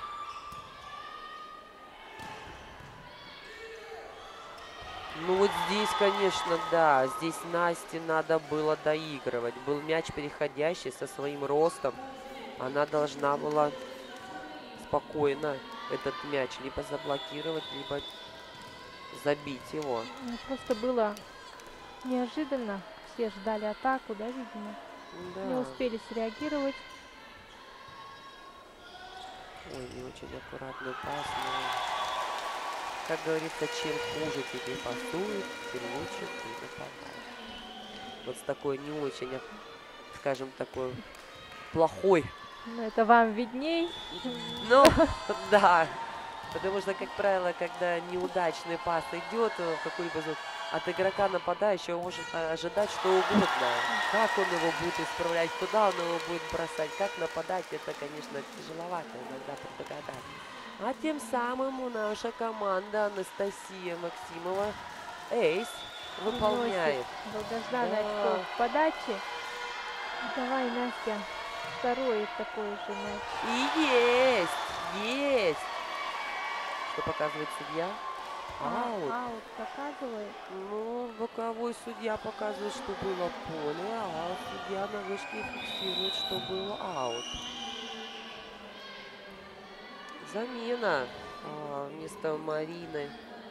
Ну вот здесь, конечно, да, здесь Насте надо было доигрывать. Был мяч переходящий со своим ростом. Она должна была спокойно этот мяч либо заблокировать, либо забить его. Ну, просто было неожиданно. Все ждали атаку, да, видимо. Не Да. успели среагировать. Ой, не очень аккуратный пас, но, как говорится, чем хуже тебе пасуют, тем лучше ты нападаешь. Вот с такой не очень, скажем, такой плохой. Ну, это вам видней. Ну, да. Потому что, как правило, когда неудачный пас идет в какую-либо зону, от игрока нападающего может ожидать что угодно. Как он его будет исправлять, куда он его будет бросать, как нападать, это, конечно, тяжеловато иногда предугадать. А тем самым наша команда Анастасия Максимова эйс выполняет. Долгожданное Да. очко в подаче. Давай, Настя, второй такой же мяч. И есть. Что показывает судья? Аут. Аут показывает. Ну, боковой судья показывает, что было поле, а судья на вышке фиксирует, что было аут. Замена вместо Марины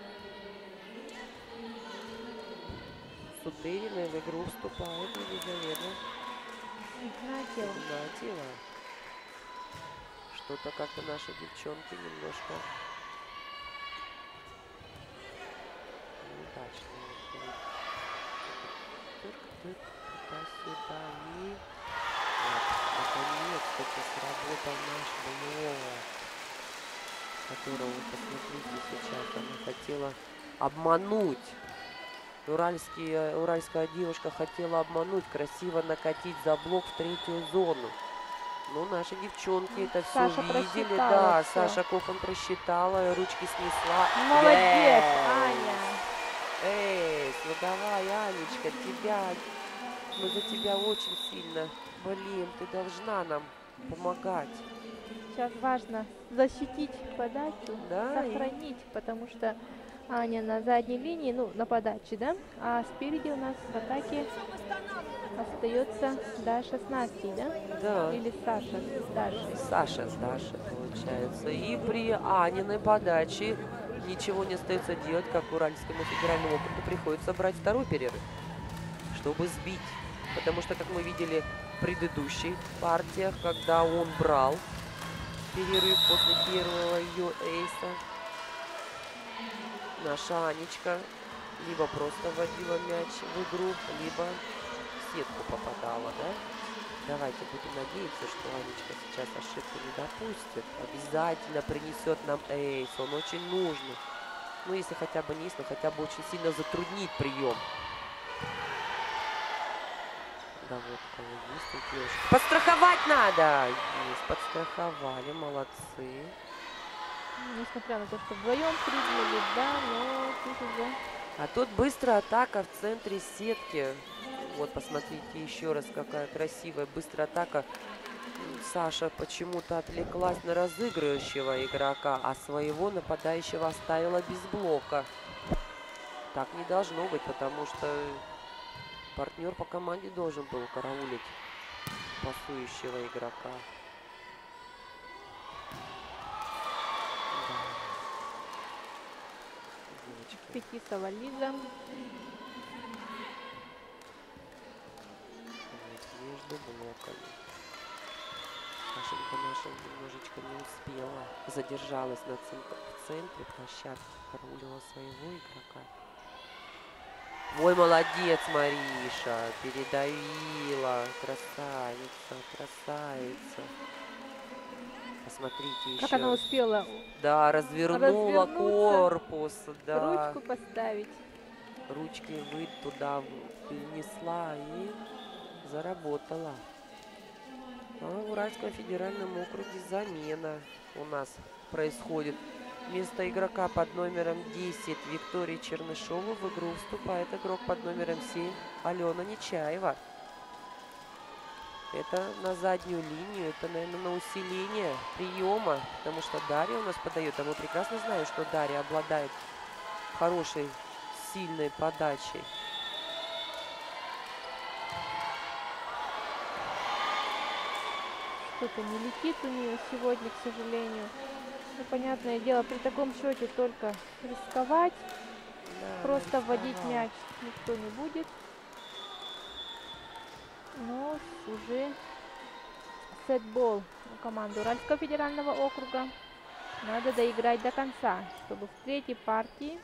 Сутыриной в игру вступает Елизавета Игнатьева. Что-то как-то наши девчонки немножко неудачно. Тык-тык, туда-сюда и... Вот, наконец-таки сработал наш блок, которого, посмотрите, сейчас она хотела обмануть. Уральская девушка хотела обмануть, красиво накатить за блок в третью зону. Ну, наши девчонки это все Саша видели. просчитала Да, всё. Саша Кофан просчитала, ручки снесла. Молодец, Yes! Аня. Эй, ну давай, Анечка, мы за тебя очень сильно болеем. Ты должна нам помогать. Сейчас важно защитить подачу, Да, сохранить, потому что Аня на задней линии, ну, на подаче, да? А спереди у нас в атаке остается Даша с Настей, да? Да. Или Саша с Дашей. Саша с Дашей, получается. И при Аниной подаче ничего не остается делать, как Уральскому федеральному округу приходится брать второй перерыв, чтобы сбить. Потому что, как мы видели в предыдущей партиях, когда он брал перерыв после первого ее эйса, наша Анечка либо просто вводила мяч в игру, либо в сетку попадала, да? Давайте будем надеяться, что Анечка сейчас ошибку не допустит. Обязательно принесет нам эйс. Он очень нужный. Ну, если хотя бы не есть, но хотя бы очень сильно затруднит прием. Да вот, кого есть у девушки. Подстраховать надо! Есть, подстраховали, молодцы. Несмотря на то, что вдвоем прыгнули, да, но тут уже... А тут быстрая атака в центре сетки. Вот, посмотрите еще раз, какая красивая быстрая атака. Саша почему-то отвлеклась на разыгрывающего игрока, а своего нападающего оставила без блока. Так не должно быть, потому что партнер по команде должен был караулить пасующего игрока. Фетисова Лиза. Между блоками. Сашенька наша немножечко не успела. Задержалась в центре площадки. Караулила своего игрока. Ой, молодец, Мариша. Передавила. Красавица, красавица. Посмотрите еще. Как она успела Да, развернула корпус. Да. ручку поставить. Ручки туда перенесла и заработала. А в Уральском федеральном округе замена у нас происходит. Вместо игрока под номером 10 Виктории Чернышовой в игру вступает игрок под номером 7 Алена Нечаева. Это на заднюю линию, это, наверное, на усиление приема, потому что Дарья у нас подает. А мы прекрасно знаем, что Дарья обладает хорошей, сильной подачей. Что-то не летит у нее сегодня, к сожалению. Ну, понятное дело, при таком счете только рисковать. Да, она Просто вводить рисковала. мяч никто не будет. Но уже сетбол у команды Уральского федерального округа. Надо доиграть до конца, чтобы в третьей партии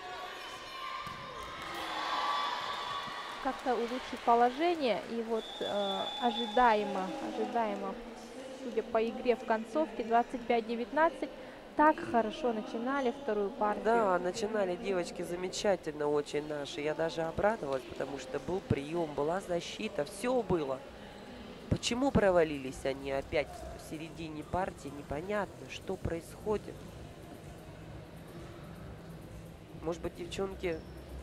как-то улучшить положение. И вот ожидаемо, судя по игре в концовке, 25-19, так хорошо начинали вторую партию. Да, начинали девочки замечательно очень наши. Я даже обрадовалась, потому что был прием, была защита, все было. Почему провалились они опять в середине партии, непонятно, что происходит. Может быть, девчонки,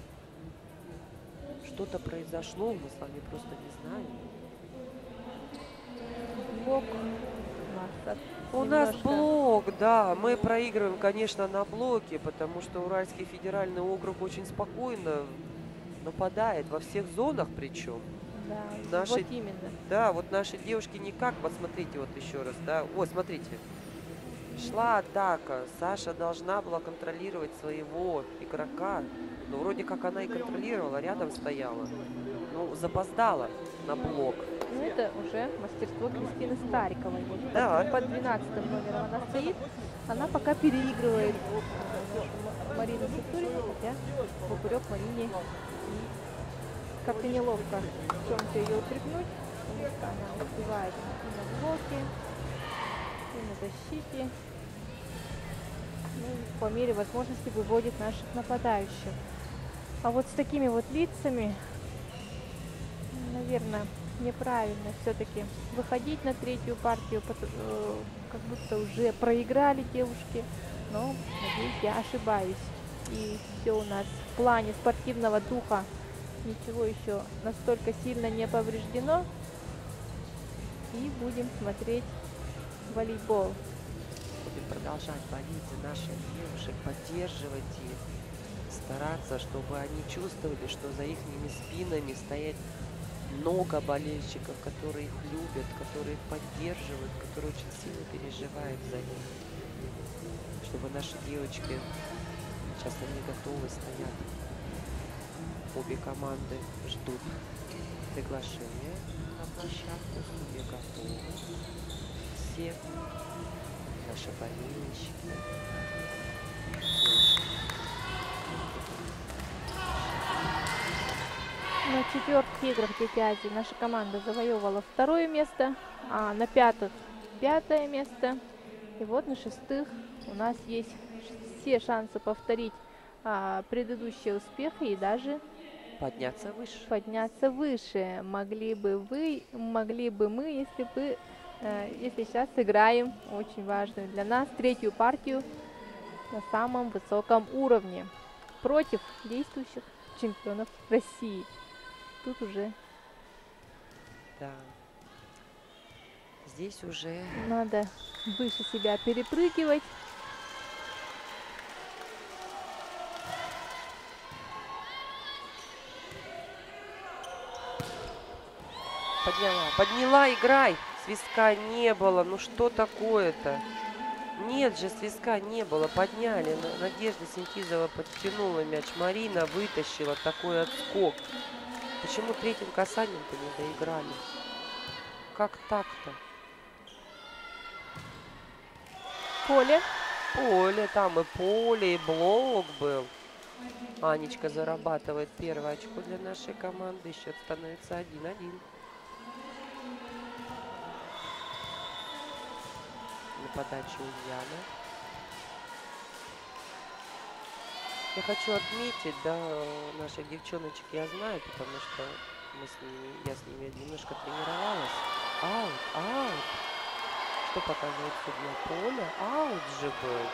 что-то произошло, мы с вами просто не знаем. Блок У нас блок, да, мы проигрываем, конечно, на блоке, потому что Уральский федеральный округ очень спокойно нападает во всех зонах причем. Да, Наши, вот именно. да, вот наши девушки никак, посмотрите вот еще раз, да, о, смотрите, шла атака, Саша должна была контролировать своего игрока, но вроде как она и контролировала, рядом стояла, ну, запоздала на блок. Ну, это уже мастерство Кристины Стариковой. Вот Да. под 12 номером она стоит. Она пока переигрывает Марину Сутурину, хотя поперек Марине и как-то неловко в чем-то ее упрекнуть, потому что она успевает и на блоке, и на защите. Ну, по мере возможности выводит наших нападающих. А вот с такими вот лицами, наверное, неправильно все-таки выходить на третью партию, как будто уже проиграли девушки, но, надеюсь, я ошибаюсь. И все у нас в плане спортивного духа ничего еще настолько сильно не повреждено. И будем смотреть волейбол. Будем продолжать болеть за наших девушек, поддерживать их, стараться, чтобы они чувствовали, что за их спинами стоят много болельщиков, которые их любят, которые их поддерживают, которые очень сильно переживают за них. Чтобы наши девочки, сейчас они готовы, стоят. Обе команды ждут приглашения на площадку, все готовы. Все наши болельщики. На четвертых играх Дети Азии наша команда завоевывала второе место, а на пятых пятое место. И вот на шестых у нас есть все шансы повторить предыдущие успехи и даже подняться выше. Могли бы мы, если сейчас сыграем очень важную для нас третью партию на самом высоком уровне против действующих чемпионов России. Тут уже да. Здесь уже надо выше себя перепрыгивать. Подняла, играй. Свистка не было. Ну что такое-то? Нет же, свистка не было. Подняли. Надежда Синтизова подтянула мяч. Марина вытащила такой отскок. Почему третьим касанием-то не доиграли? Как так-то? Поле, там и поле, и блок был. Анечка зарабатывает первое очко для нашей команды. Счет становится 1-1. На подаче Ульяна. Я хочу отметить, да, наших девчоночек я знаю, потому что я с ними немножко тренировалась. Аут. Что показывает судья? Поле? Аут же был.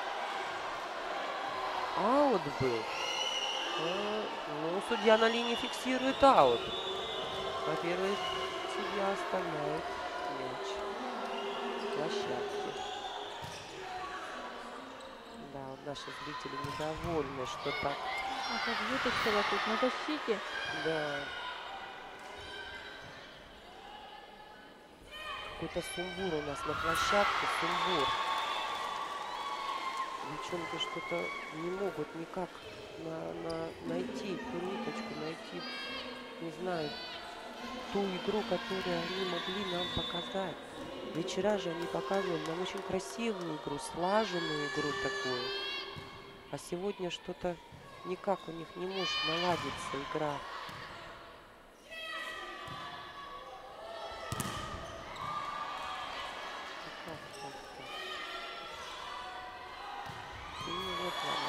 Аут был. Ну, судья на линии фиксирует аут. А первый судья оставляет мяч в площадке. Да, вот наши зрители недовольны, что так. Как вытащила тут на защите. Да. какой-то сумбур у нас на площадке, сумбур. Девчонки что-то не могут никак найти ту ниточку, найти, не знаю, ту игру, которую они могли нам показать. Вчера же они показывали нам очень красивую игру, слаженную игру такую. А сегодня что-то никак у них не может наладиться игра. Никак как-то. Ну вот ладно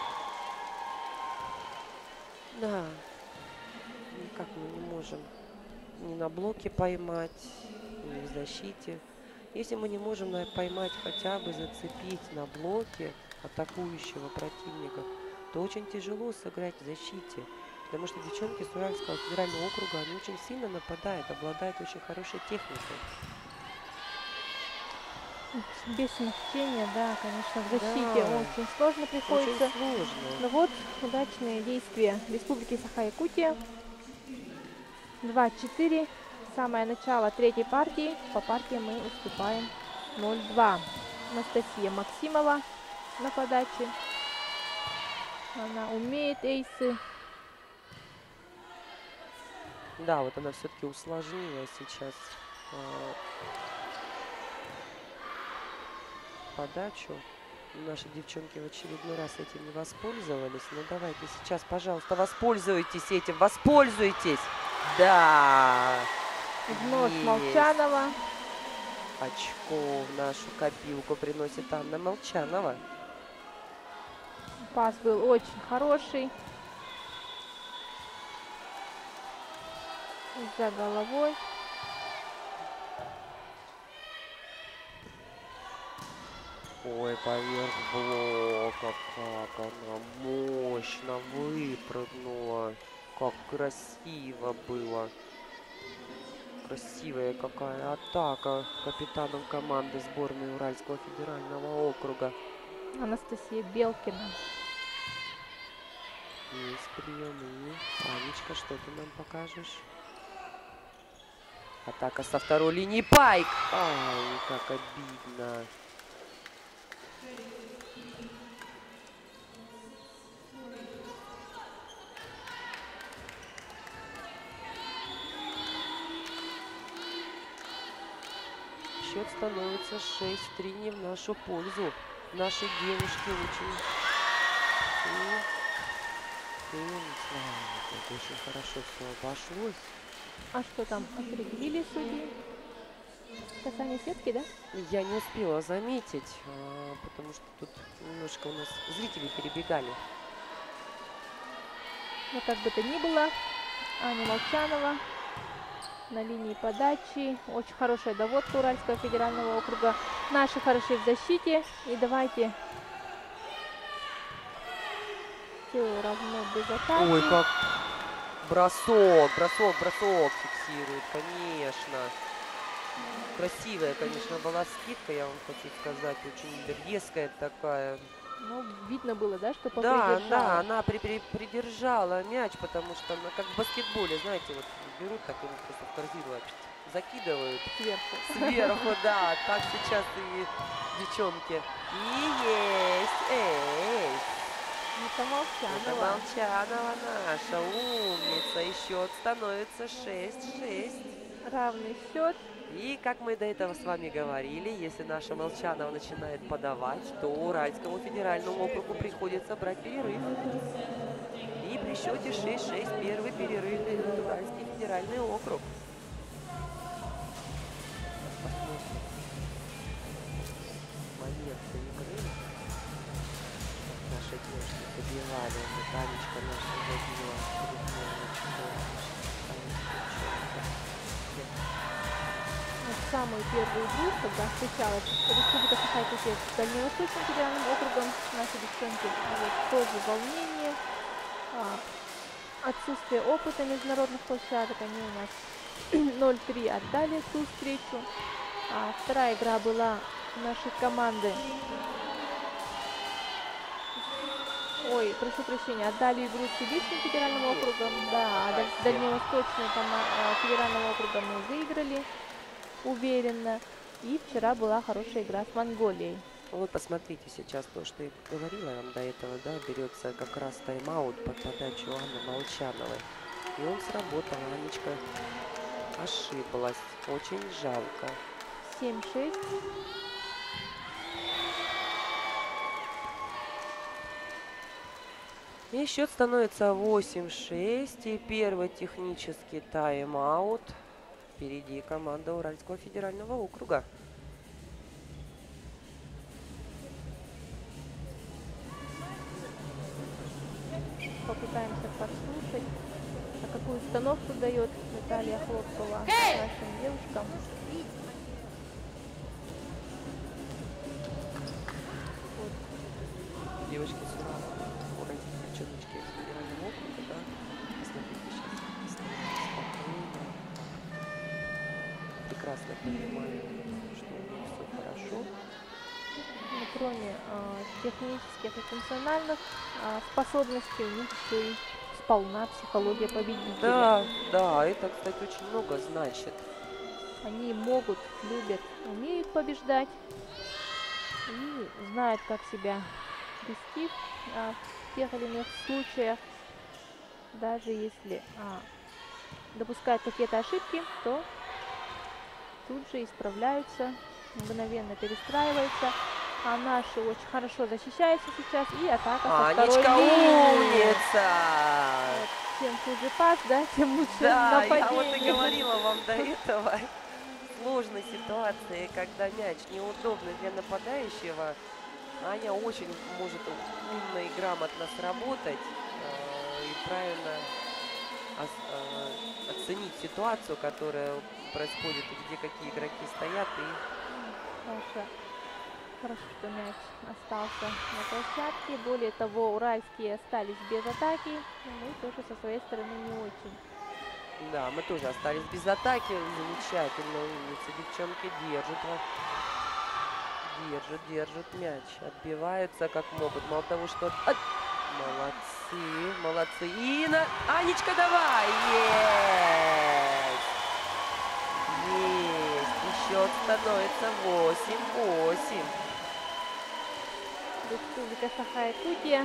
так. Да, никак мы не можем ни на блоке поймать, ни в защите. Если мы не можем поймать, хотя бы зацепить на блоке атакующего противника, то очень тяжело сыграть в защите. Потому что девчонки с Уральского федерального округа, они очень сильно нападают, обладают очень хорошей техникой. Без смягчения, да, конечно, в защите Да, очень сложно приходится. очень сложно. Но вот удачные действия Республики Саха-Якутия. 2-4. Самое начало третьей партии. По партии мы уступаем 0-2. Анастасия Максимова на подаче. Она умеет эйсы. Да, вот она все-таки усложнила сейчас подачу. Наши девчонки в очередной раз этим не воспользовались. Но давайте сейчас, пожалуйста, воспользуйтесь этим. Воспользуйтесь! Да! Вновь Есть. Молчанова. Очко в нашу копилку приносит Анна Молчанова. Пас был очень хороший. За головой. Ой, поверх блока, как она мощно выпрыгнула. Как красиво было. Красивая какая атака капитаном команды сборной Уральского федерального округа. Анастасия Белкина. Есть приемы. Анечка, что ты нам покажешь? Атака со второй линии. Пайк! Ай, как обидно. Счет становится 6-3 не в нашу пользу. Наши девушки очень... Очень хорошо все обошлось. А что там, определили судьи? Касание сетки, да? Я не успела заметить, потому что тут немножко у нас зрители перебегали. Но как бы то ни было, Аня Молчанова на линии подачи. Очень хорошая доводка Уральского федерального округа. Наши хороши в защите. И давайте все равно без атаки. Ой, как бросок фиксирует, конечно. Красивая, конечно, была скидка, я вам хочу сказать, очень резкая такая. Ну, видно было, да, что Да, попридержала. она придержала мяч, потому что она как в баскетболе, знаете, вот берут так его просто в корзину закидывают сверху, да, так сейчас и девчонки. И есть, Это это Молчанова. Молчанова наша умница, и счет становится 6-6. Равный счет. И, как мы до этого с вами говорили, если наша Молчанова начинает подавать, то Уральскому федеральному округу приходится брать перерыв. И при счете 6-6 первый перерыв дает Уральский федеральный округ. Посмотрим моменты игры. Наши девушки забивали. Танечка наша забила. В самую первую игру, когда встречалась Республика Саха-Якутия с Дальневосточным федеральным округом, наши девчонки тоже волнение, отсутствие опыта международных площадок, они у нас 0-3 отдали ту встречу. Вторая игра была нашей команды. Ой, прошу прощения, отдали игру с Сибирским федеральным округом, да, а Дальневосточным федеральным округом мы выиграли. уверенно. И вчера была хорошая игра с Монголией. Вот посмотрите сейчас то, что я говорила вам до этого, да, берется как раз тайм-аут под подачу Анны Молчановой. И он сработал, Анечка ошиблась. Очень жалко. 7-6. И счет становится 8-6. И первый технический тайм-аут. Впереди команда Уральского федерального округа. Попытаемся послушать, а какую установку дает Наталья Хлопцова нашим девушкам. Вот. Девочки с Урала, уральские девчоночки из федерального округа, да. Посмотрите, сейчас спокойно. Прекрасно понимаю, что у них все хорошо. Ну, кроме технических и функциональных способностей, у них еще и сполна психология победителя. Да, да, это, кстати, очень много значит. Они могут, любят, умеют побеждать и знают, как себя вести в тех или иных случаях. Даже если допускают какие-то ошибки, то тут же исправляются, мгновенно перестраиваются. А наши очень хорошо защищаются сейчас. И атака со второй Анечка линии. умница! Вот, чем хуже пас, да, тем лучше Да, нападение. я вот и говорила вам до этого. Сложной ситуации, когда мяч неудобный для нападающего. Аня очень может умно и грамотно сработать и правильно оценить ситуацию, которая происходит, и где какие игроки стоят. И Хорошо, что мяч остался на площадке. Более того, уральские остались без атаки. Мы тоже со своей стороны не очень. да, мы тоже остались без атаки. Замечательно, умница. Девчонки держат мяч. Отбиваются как могут. Мало того, что... Молодцы. Анечка, давай! Есть! И счет становится 8-8. Республика Саха-Якутия.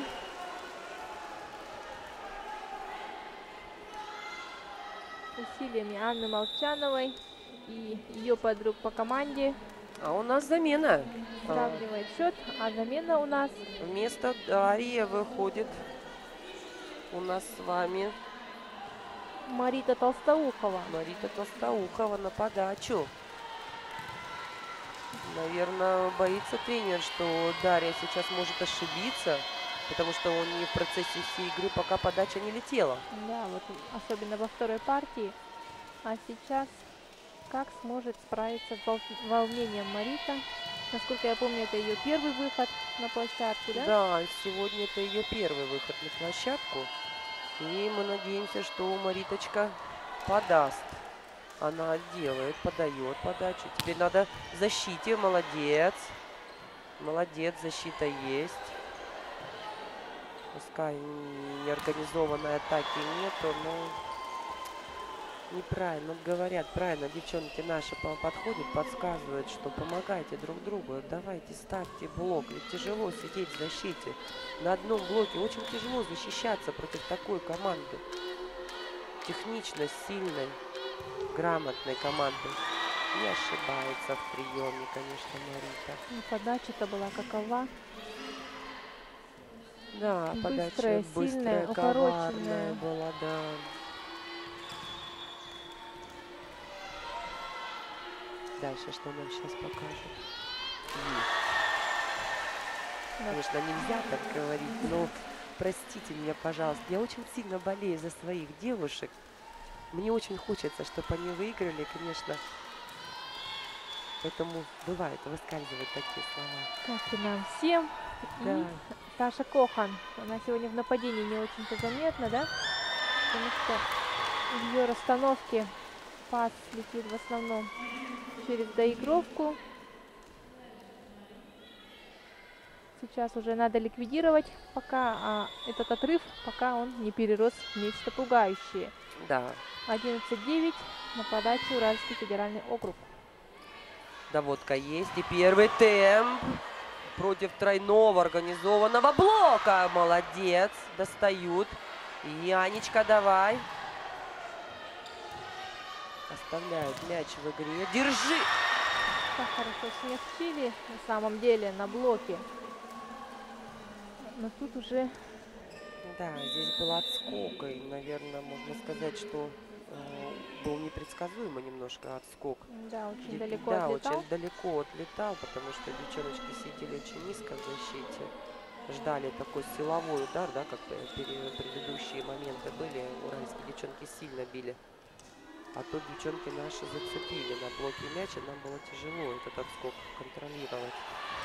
Усилиями Анны Молчановой и ее подруг по команде А у нас замена. сравнивает счет, а замена у нас Вместо Дарьи выходит у нас с вами Марита Толстоухова. Марита Толстоухова на подачу. Наверное, боится тренер, что Дарья сейчас может ошибиться, потому что он не в процессе всей игры, пока подача не летела. Да, вот особенно во второй партии. А сейчас как сможет справиться с волнением Марита? Насколько я помню, это ее первый выход на площадку, да? Да, сегодня это ее первый выход на площадку. И мы надеемся, что Мариточка подаст. Она делает, подает подачу. Теперь надо в защите. Молодец. Молодец, защита есть. Пускай неорганизованной атаки нету, но неправильно говорят. Правильно, девчонки наши подходят, подсказывают, что помогайте друг другу. Давайте, ставьте блок. Ведь тяжело сидеть в защите. На одном блоке очень тяжело защищаться против такой команды. Техничность сильной, грамотной команды. Не ошибается в приеме, конечно, Марита. Ну, подача-то была какова? Да, подача Быстрая, быстрая, сильная, коварная укороченная. была, да. Дальше что нам сейчас покажут? Да. Конечно, нельзя так говорить, но простите меня, пожалуйста. Я очень сильно болею за своих девушек. Мне очень хочется, чтобы они выиграли, конечно. Поэтому бывает, выскальзывают такие слова. Как и нам всем. Да. И Саша Кохан. Она сегодня в нападении не очень-то заметна, да? Потому что в ее расстановке пас летит в основном через доигровку. Сейчас уже надо ликвидировать пока этот отрыв, пока он не перерос в нечто пугающее. Да. 11-9 на подачу Уральский федеральный округ. Доводка есть. И первый темп против тройного организованного блока. Молодец. Достают. И Анечка, давай. Оставляют мяч в игре. Держи. Так хорошо смягчили на самом деле на блоке. Но тут уже Да, здесь был отскок. И, наверное, можно сказать, что был непредсказуемо немножко отскок. да, очень далеко Да, отлетал. очень далеко отлетал, потому что девчоночки сидели очень низко в защите. Ждали такой силовой удар, да, как предыдущие моменты были. Уральские девчонки сильно били. А тут девчонки наши зацепили на блоке мяча. Нам было тяжело этот отскок контролировать.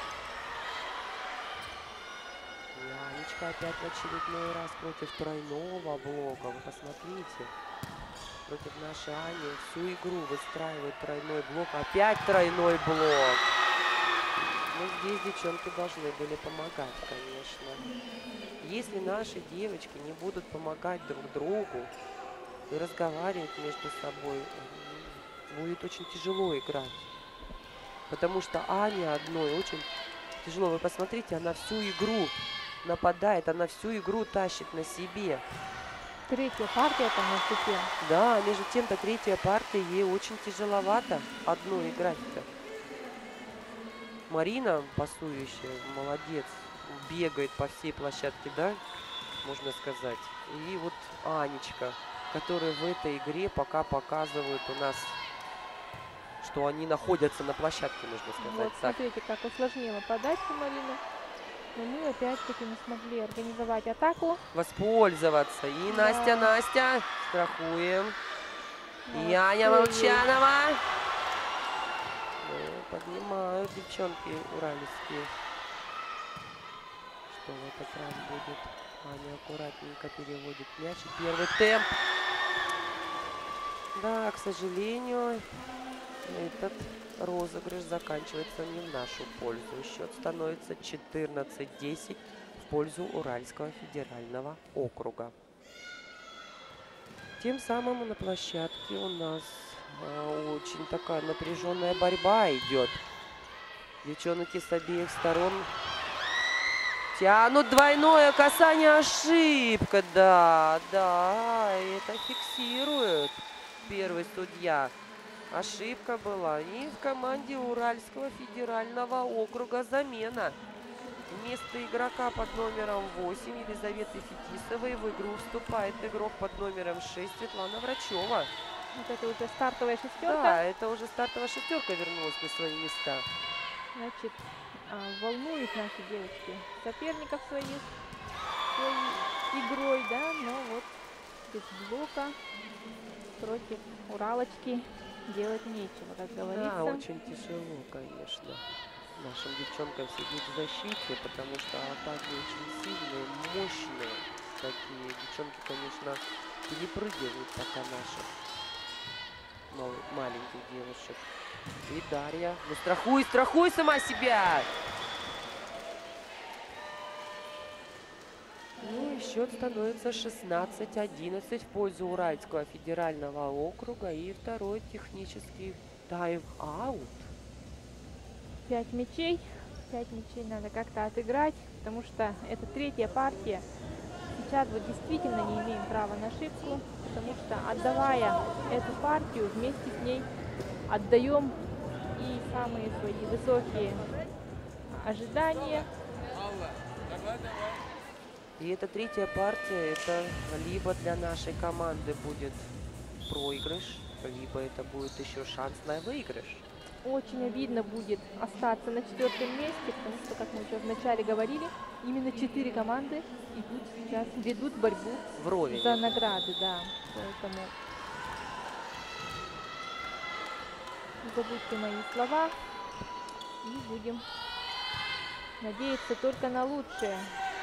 Янечка опять в очередной раз против тройного блока. Вы посмотрите. Против нашей Ани всю игру выстраивает тройной блок. Опять тройной блок. Ну, здесь девчонки должны были помогать, конечно. Если наши девочки не будут помогать друг другу и разговаривать между собой, будет очень тяжело играть. Потому что Ане одной очень тяжело. Вы посмотрите, она всю игру нападает, она всю игру тащит на себе. Третья партия там между тем. Да, между тем-то третья партия, ей очень тяжеловато одну играть-то. Марина, пасующая, молодец, бегает по всей площадке, да, можно сказать. И вот Анечка, которая в этой игре пока показывает у нас, что они находятся на площадке, можно сказать. Вот, Так. смотрите, как усложнила подачу Марина. Но мы опять-таки не смогли организовать атаку. Воспользоваться. И Да. Настя, страхуем. И Молодцы. Аня Молчанова. Ну, поднимают девчонки уральские. Что в этот раз будет? Аня аккуратненько переводит мяч. И первый темп. Да, к сожалению, этот розыгрыш заканчивается не в нашу пользу. Счет становится 14-10 в пользу Уральского федерального округа. Тем самым на площадке у нас очень такая напряженная борьба идет. Девчонки с обеих сторон тянут двойное касание, ошибка. Да, это фиксирует первый судья. Ошибка была. И в команде Уральского федерального округа замена. Вместо игрока под номером 8 Елизаветы Фетисовой в игру вступает игрок под номером 6 Светлана Врачева. Вот это уже стартовая шестерка. Да, это уже стартовая шестерка вернулась на свои места. Значит, волнуют наши девочки соперников своих своей игрой, да, но вот без блока против Уралочки делать нечего, как говорится. Да, очень тяжело, конечно, нашим девчонкам сидеть в защите, потому что атаки очень сильные, мощные. Такие девчонки, конечно, перепрыгивают пока наших маленьких девушек. И Дарья. Ну страхуй сама себя! Ну и счет становится 16-11 в пользу Уральского федерального округа. И второй технический тайм-аут. 5 мячей. 5 мячей надо как-то отыграть, потому что это третья партия. Сейчас вот действительно не имеем права на ошибку, потому что отдавая эту партию, вместе с ней отдаем и самые свои высокие ожидания. И эта третья партия, это либо для нашей команды будет проигрыш, либо это будет еще шанс на выигрыш. Очень обидно будет остаться на 4-м месте, потому что, как мы уже вначале говорили, именно 4 команды идут сейчас, ведут борьбу Вровень. за награды, да. Поэтому не забудьте мои слова и будем надеяться только на лучшее.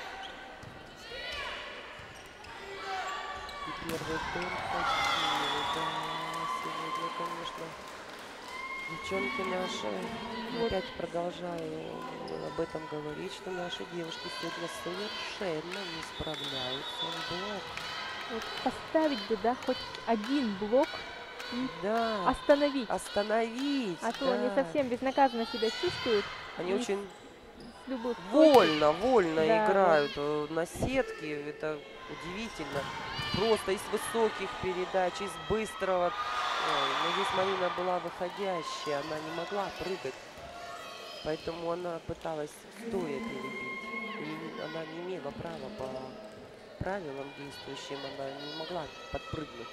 И первый темп почти, да, сегодня, конечно, девчонки наши, Вот. опять продолжаю об этом говорить, что наши девушки сегодня совершенно не справляются в блок. Вот поставить бы, да, хоть один блок и Да. остановить. Остановить. А то они да. совсем безнаказанно себя чувствуют. Они и очень с любых точек. вольно Да, играют на сетке. Это удивительно. Просто из высоких передач, из быстрого. Ой, но здесь Марина была выходящая, она не могла прыгать. Поэтому она пыталась стоя перебить. И она не имела права по правилам действующим, она не могла подпрыгнуть.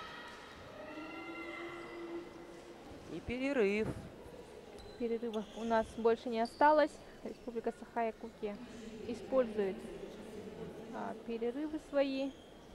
И перерыв. Перерывов у нас больше не осталось. Республика Саха-Якутия использует перерывы свои.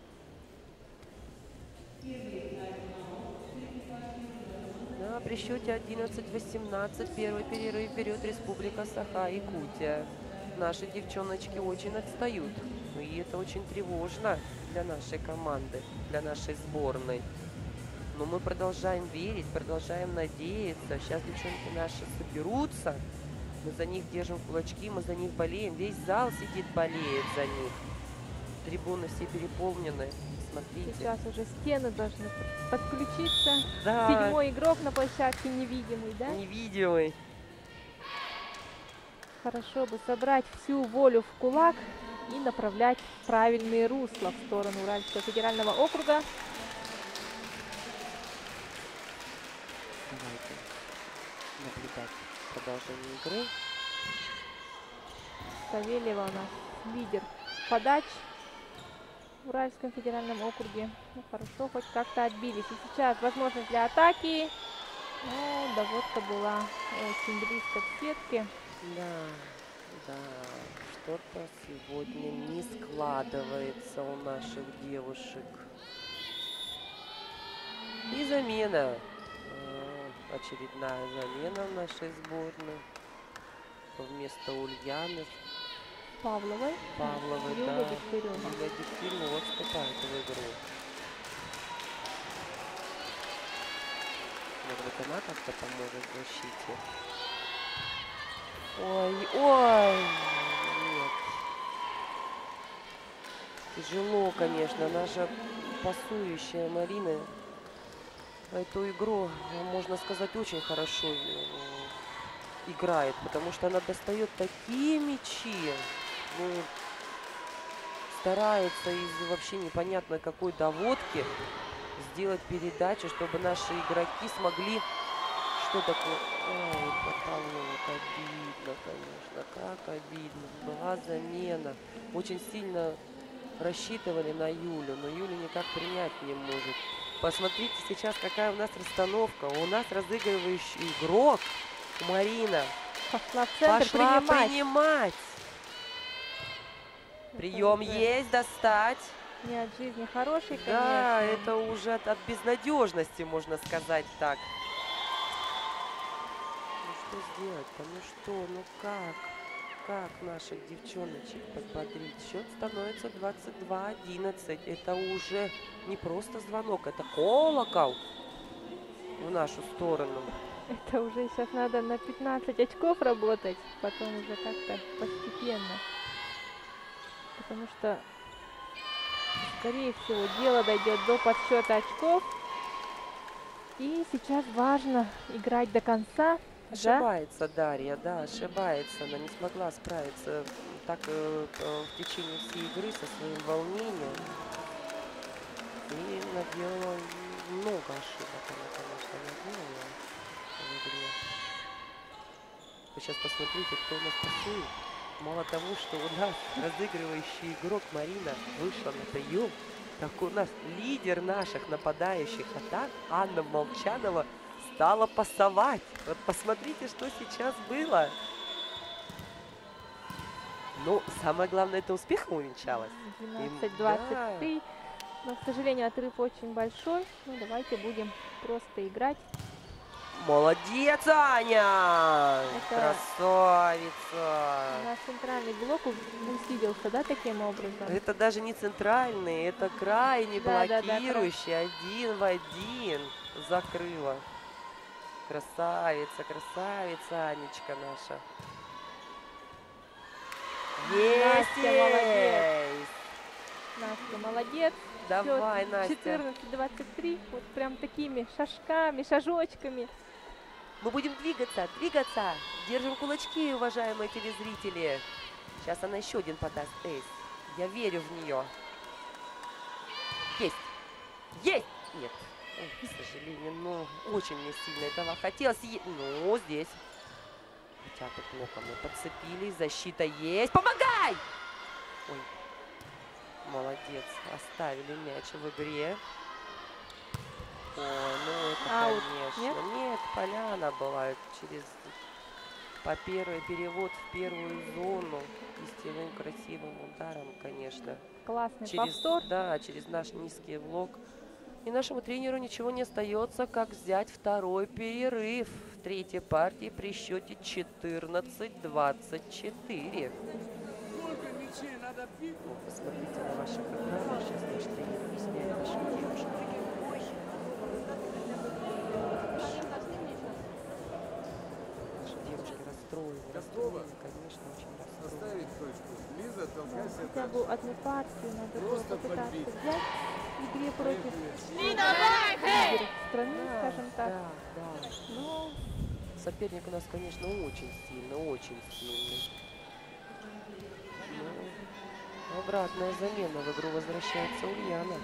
Да, при счете 11-18 первый перерыв берет Республика Саха-Якутия. Наши девчоночки очень отстают. И это очень тревожно для нашей команды, для нашей сборной. Но мы продолжаем верить, продолжаем надеяться. Сейчас девчонки наши соберутся. Мы за них держим кулачки, мы за них болеем. Весь зал сидит, болеет за них. Трибуны все переполнены. Смотрите. Сейчас уже стены должны подключиться. Да. Седьмой игрок на площадке невидимый, да? Невидимый. Хорошо бы собрать всю волю в кулак и направлять в правильные русла в сторону Уральского федерального округа. Давайте наблюдать продолжение игры. Савельева у нас лидер подач в Уральском федеральном округе. Ну, хорошо, хоть как-то отбились. И сейчас возможность для атаки. Но доводка была очень близко к сетке. Да, что-то сегодня не складывается у наших девушек. И замена. Очередная замена в нашей сборной. Вместо Ульяны Павловой. Павловой, Юля да. Дегтярева. Юля Дегтярева вступает в игру. Может быть, она как-то поможет в защите. Ой, нет. Тяжело, конечно. Наша пасующая Марина эту игру, можно сказать, очень хорошо играет, потому что она достает такие мячи, ну, старается из вообще непонятно какой доводки сделать передачу, чтобы наши игроки смогли. Что такое? Ой, потолок, обидно, конечно, как обидно. Была замена. Очень сильно рассчитывали на Юлю, но Юля никак принять не может. Посмотрите сейчас, какая у нас расстановка. У нас разыгрывающий игрок Марина Пошла в центр пошла принимать. Прием уже есть, достать. Не от жизни хороший, конечно. Да, это уже от безнадежности, можно сказать так. Ну что сделать-то? Ну что, ну как? Как наших девчоночек подбодрить? Счет становится 22-11. Это уже не просто звонок, это колокол в нашу сторону. Это уже сейчас надо на 15 очков работать, потом уже как-то постепенно. Потому что, скорее всего, дело дойдет до подсчета очков. И сейчас важно играть до конца. Ошибается Дарья, да, ошибается. Она не смогла справиться так в течение всей игры со своим волнением. И наделала много ошибок, она, конечно, наделала в игре. Вы сейчас посмотрите, кто у нас пасует. Мало того, что у нас разыгрывающий игрок Марина вышла на прием, так у нас лидер наших нападающих атак Анна Молчанова стала пасовать. Вот посмотрите, что сейчас было. Ну, самое главное, это успехом увенчалось. 12-23. Да. Но, к сожалению, отрыв очень большой. Ну, давайте будем просто играть. Молодец, Аня! Это красавица! У нас центральный блок усилился, да, таким образом? Это даже не центральный, это крайне блокирующий. Один в один закрыла. Красавица, красавица, Анечка наша. Настя, молодец. Есть! Настя молодец. Давай, Настя. 14-23. Вот прям такими шажками, шажочками. Мы будем двигаться, двигаться. Держим кулачки, уважаемые телезрители. Сейчас она еще один подаст эйс. Я верю в нее. Есть. Есть. Нет. Ой, к сожалению, ну, очень мне сильно этого хотелось. Ну, здесь. Хотя тут плохо мы подцепились. Защита есть. Помогай! Ой. Молодец. Оставили мяч в игре. Ой, ну это, Аут. конечно. Нет, поляна была через... По первый перевод в первую зону. Кистевым красивым ударом, конечно. Классный Через, повтор. да, через наш низкий блок. И нашему тренеру ничего не остается, как взять второй перерыв в третьей партии при счете 14-24. Сколько мячей надо бить? Ну, посмотрите на ваших экранах. Сейчас наш тренер объясняет нашим девушкам. Наши девушки расстроены, конечно, очень расстроены. Поставить точку. Лиза, толкайся Хотя дальше. бы одну партию надо было Просто попытаться побить. взять в игре против Поехали. лидеров страны, скажем так. Да, да. Но Соперник у нас, конечно, очень сильный, очень сильный. Но обратная замена в игру возвращается Ульяна.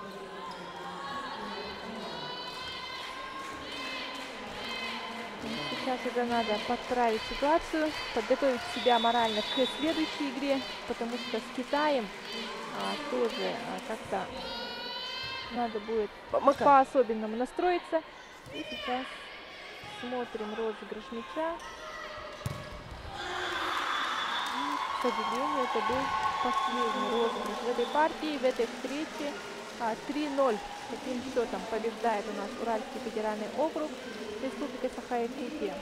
сейчас уже надо подправить ситуацию, подготовить себя морально к следующей игре, потому что с Китаем тоже как-то надо будет Помогай. по-особенному настроиться. И сейчас смотрим розыгрыш мяча. И, к сожалению, это был последний розыгрыш в этой партии, в этой встрече. 3-0 таким счетом побеждает у нас Уральский федеральный округ. Республика Саха-Якутия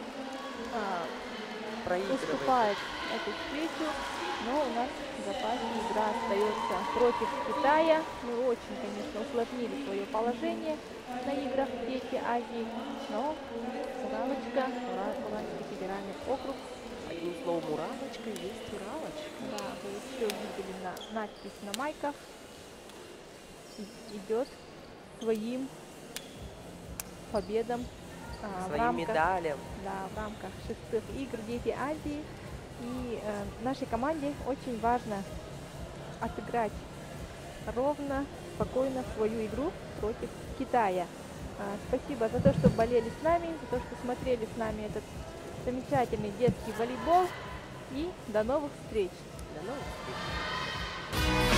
уступает эту встречу, но у нас в запасе игра остается против Китая. Мы очень, конечно, усложнили свое положение на играх в Трети Азии, но Уралочка, Уральский федеральный округ. Одним словом, Уралочка есть Уралочка. Да, вы еще видели надпись на майках. Идет своим победам в Своим рамках, медалям. да, в рамках 6-х игр Дети Азии. И нашей команде очень важно отыграть ровно, спокойно свою игру против Китая. Спасибо за то, что болели с нами, за то, что смотрели с нами этот замечательный детский волейбол. И до новых встреч! До новых встреч.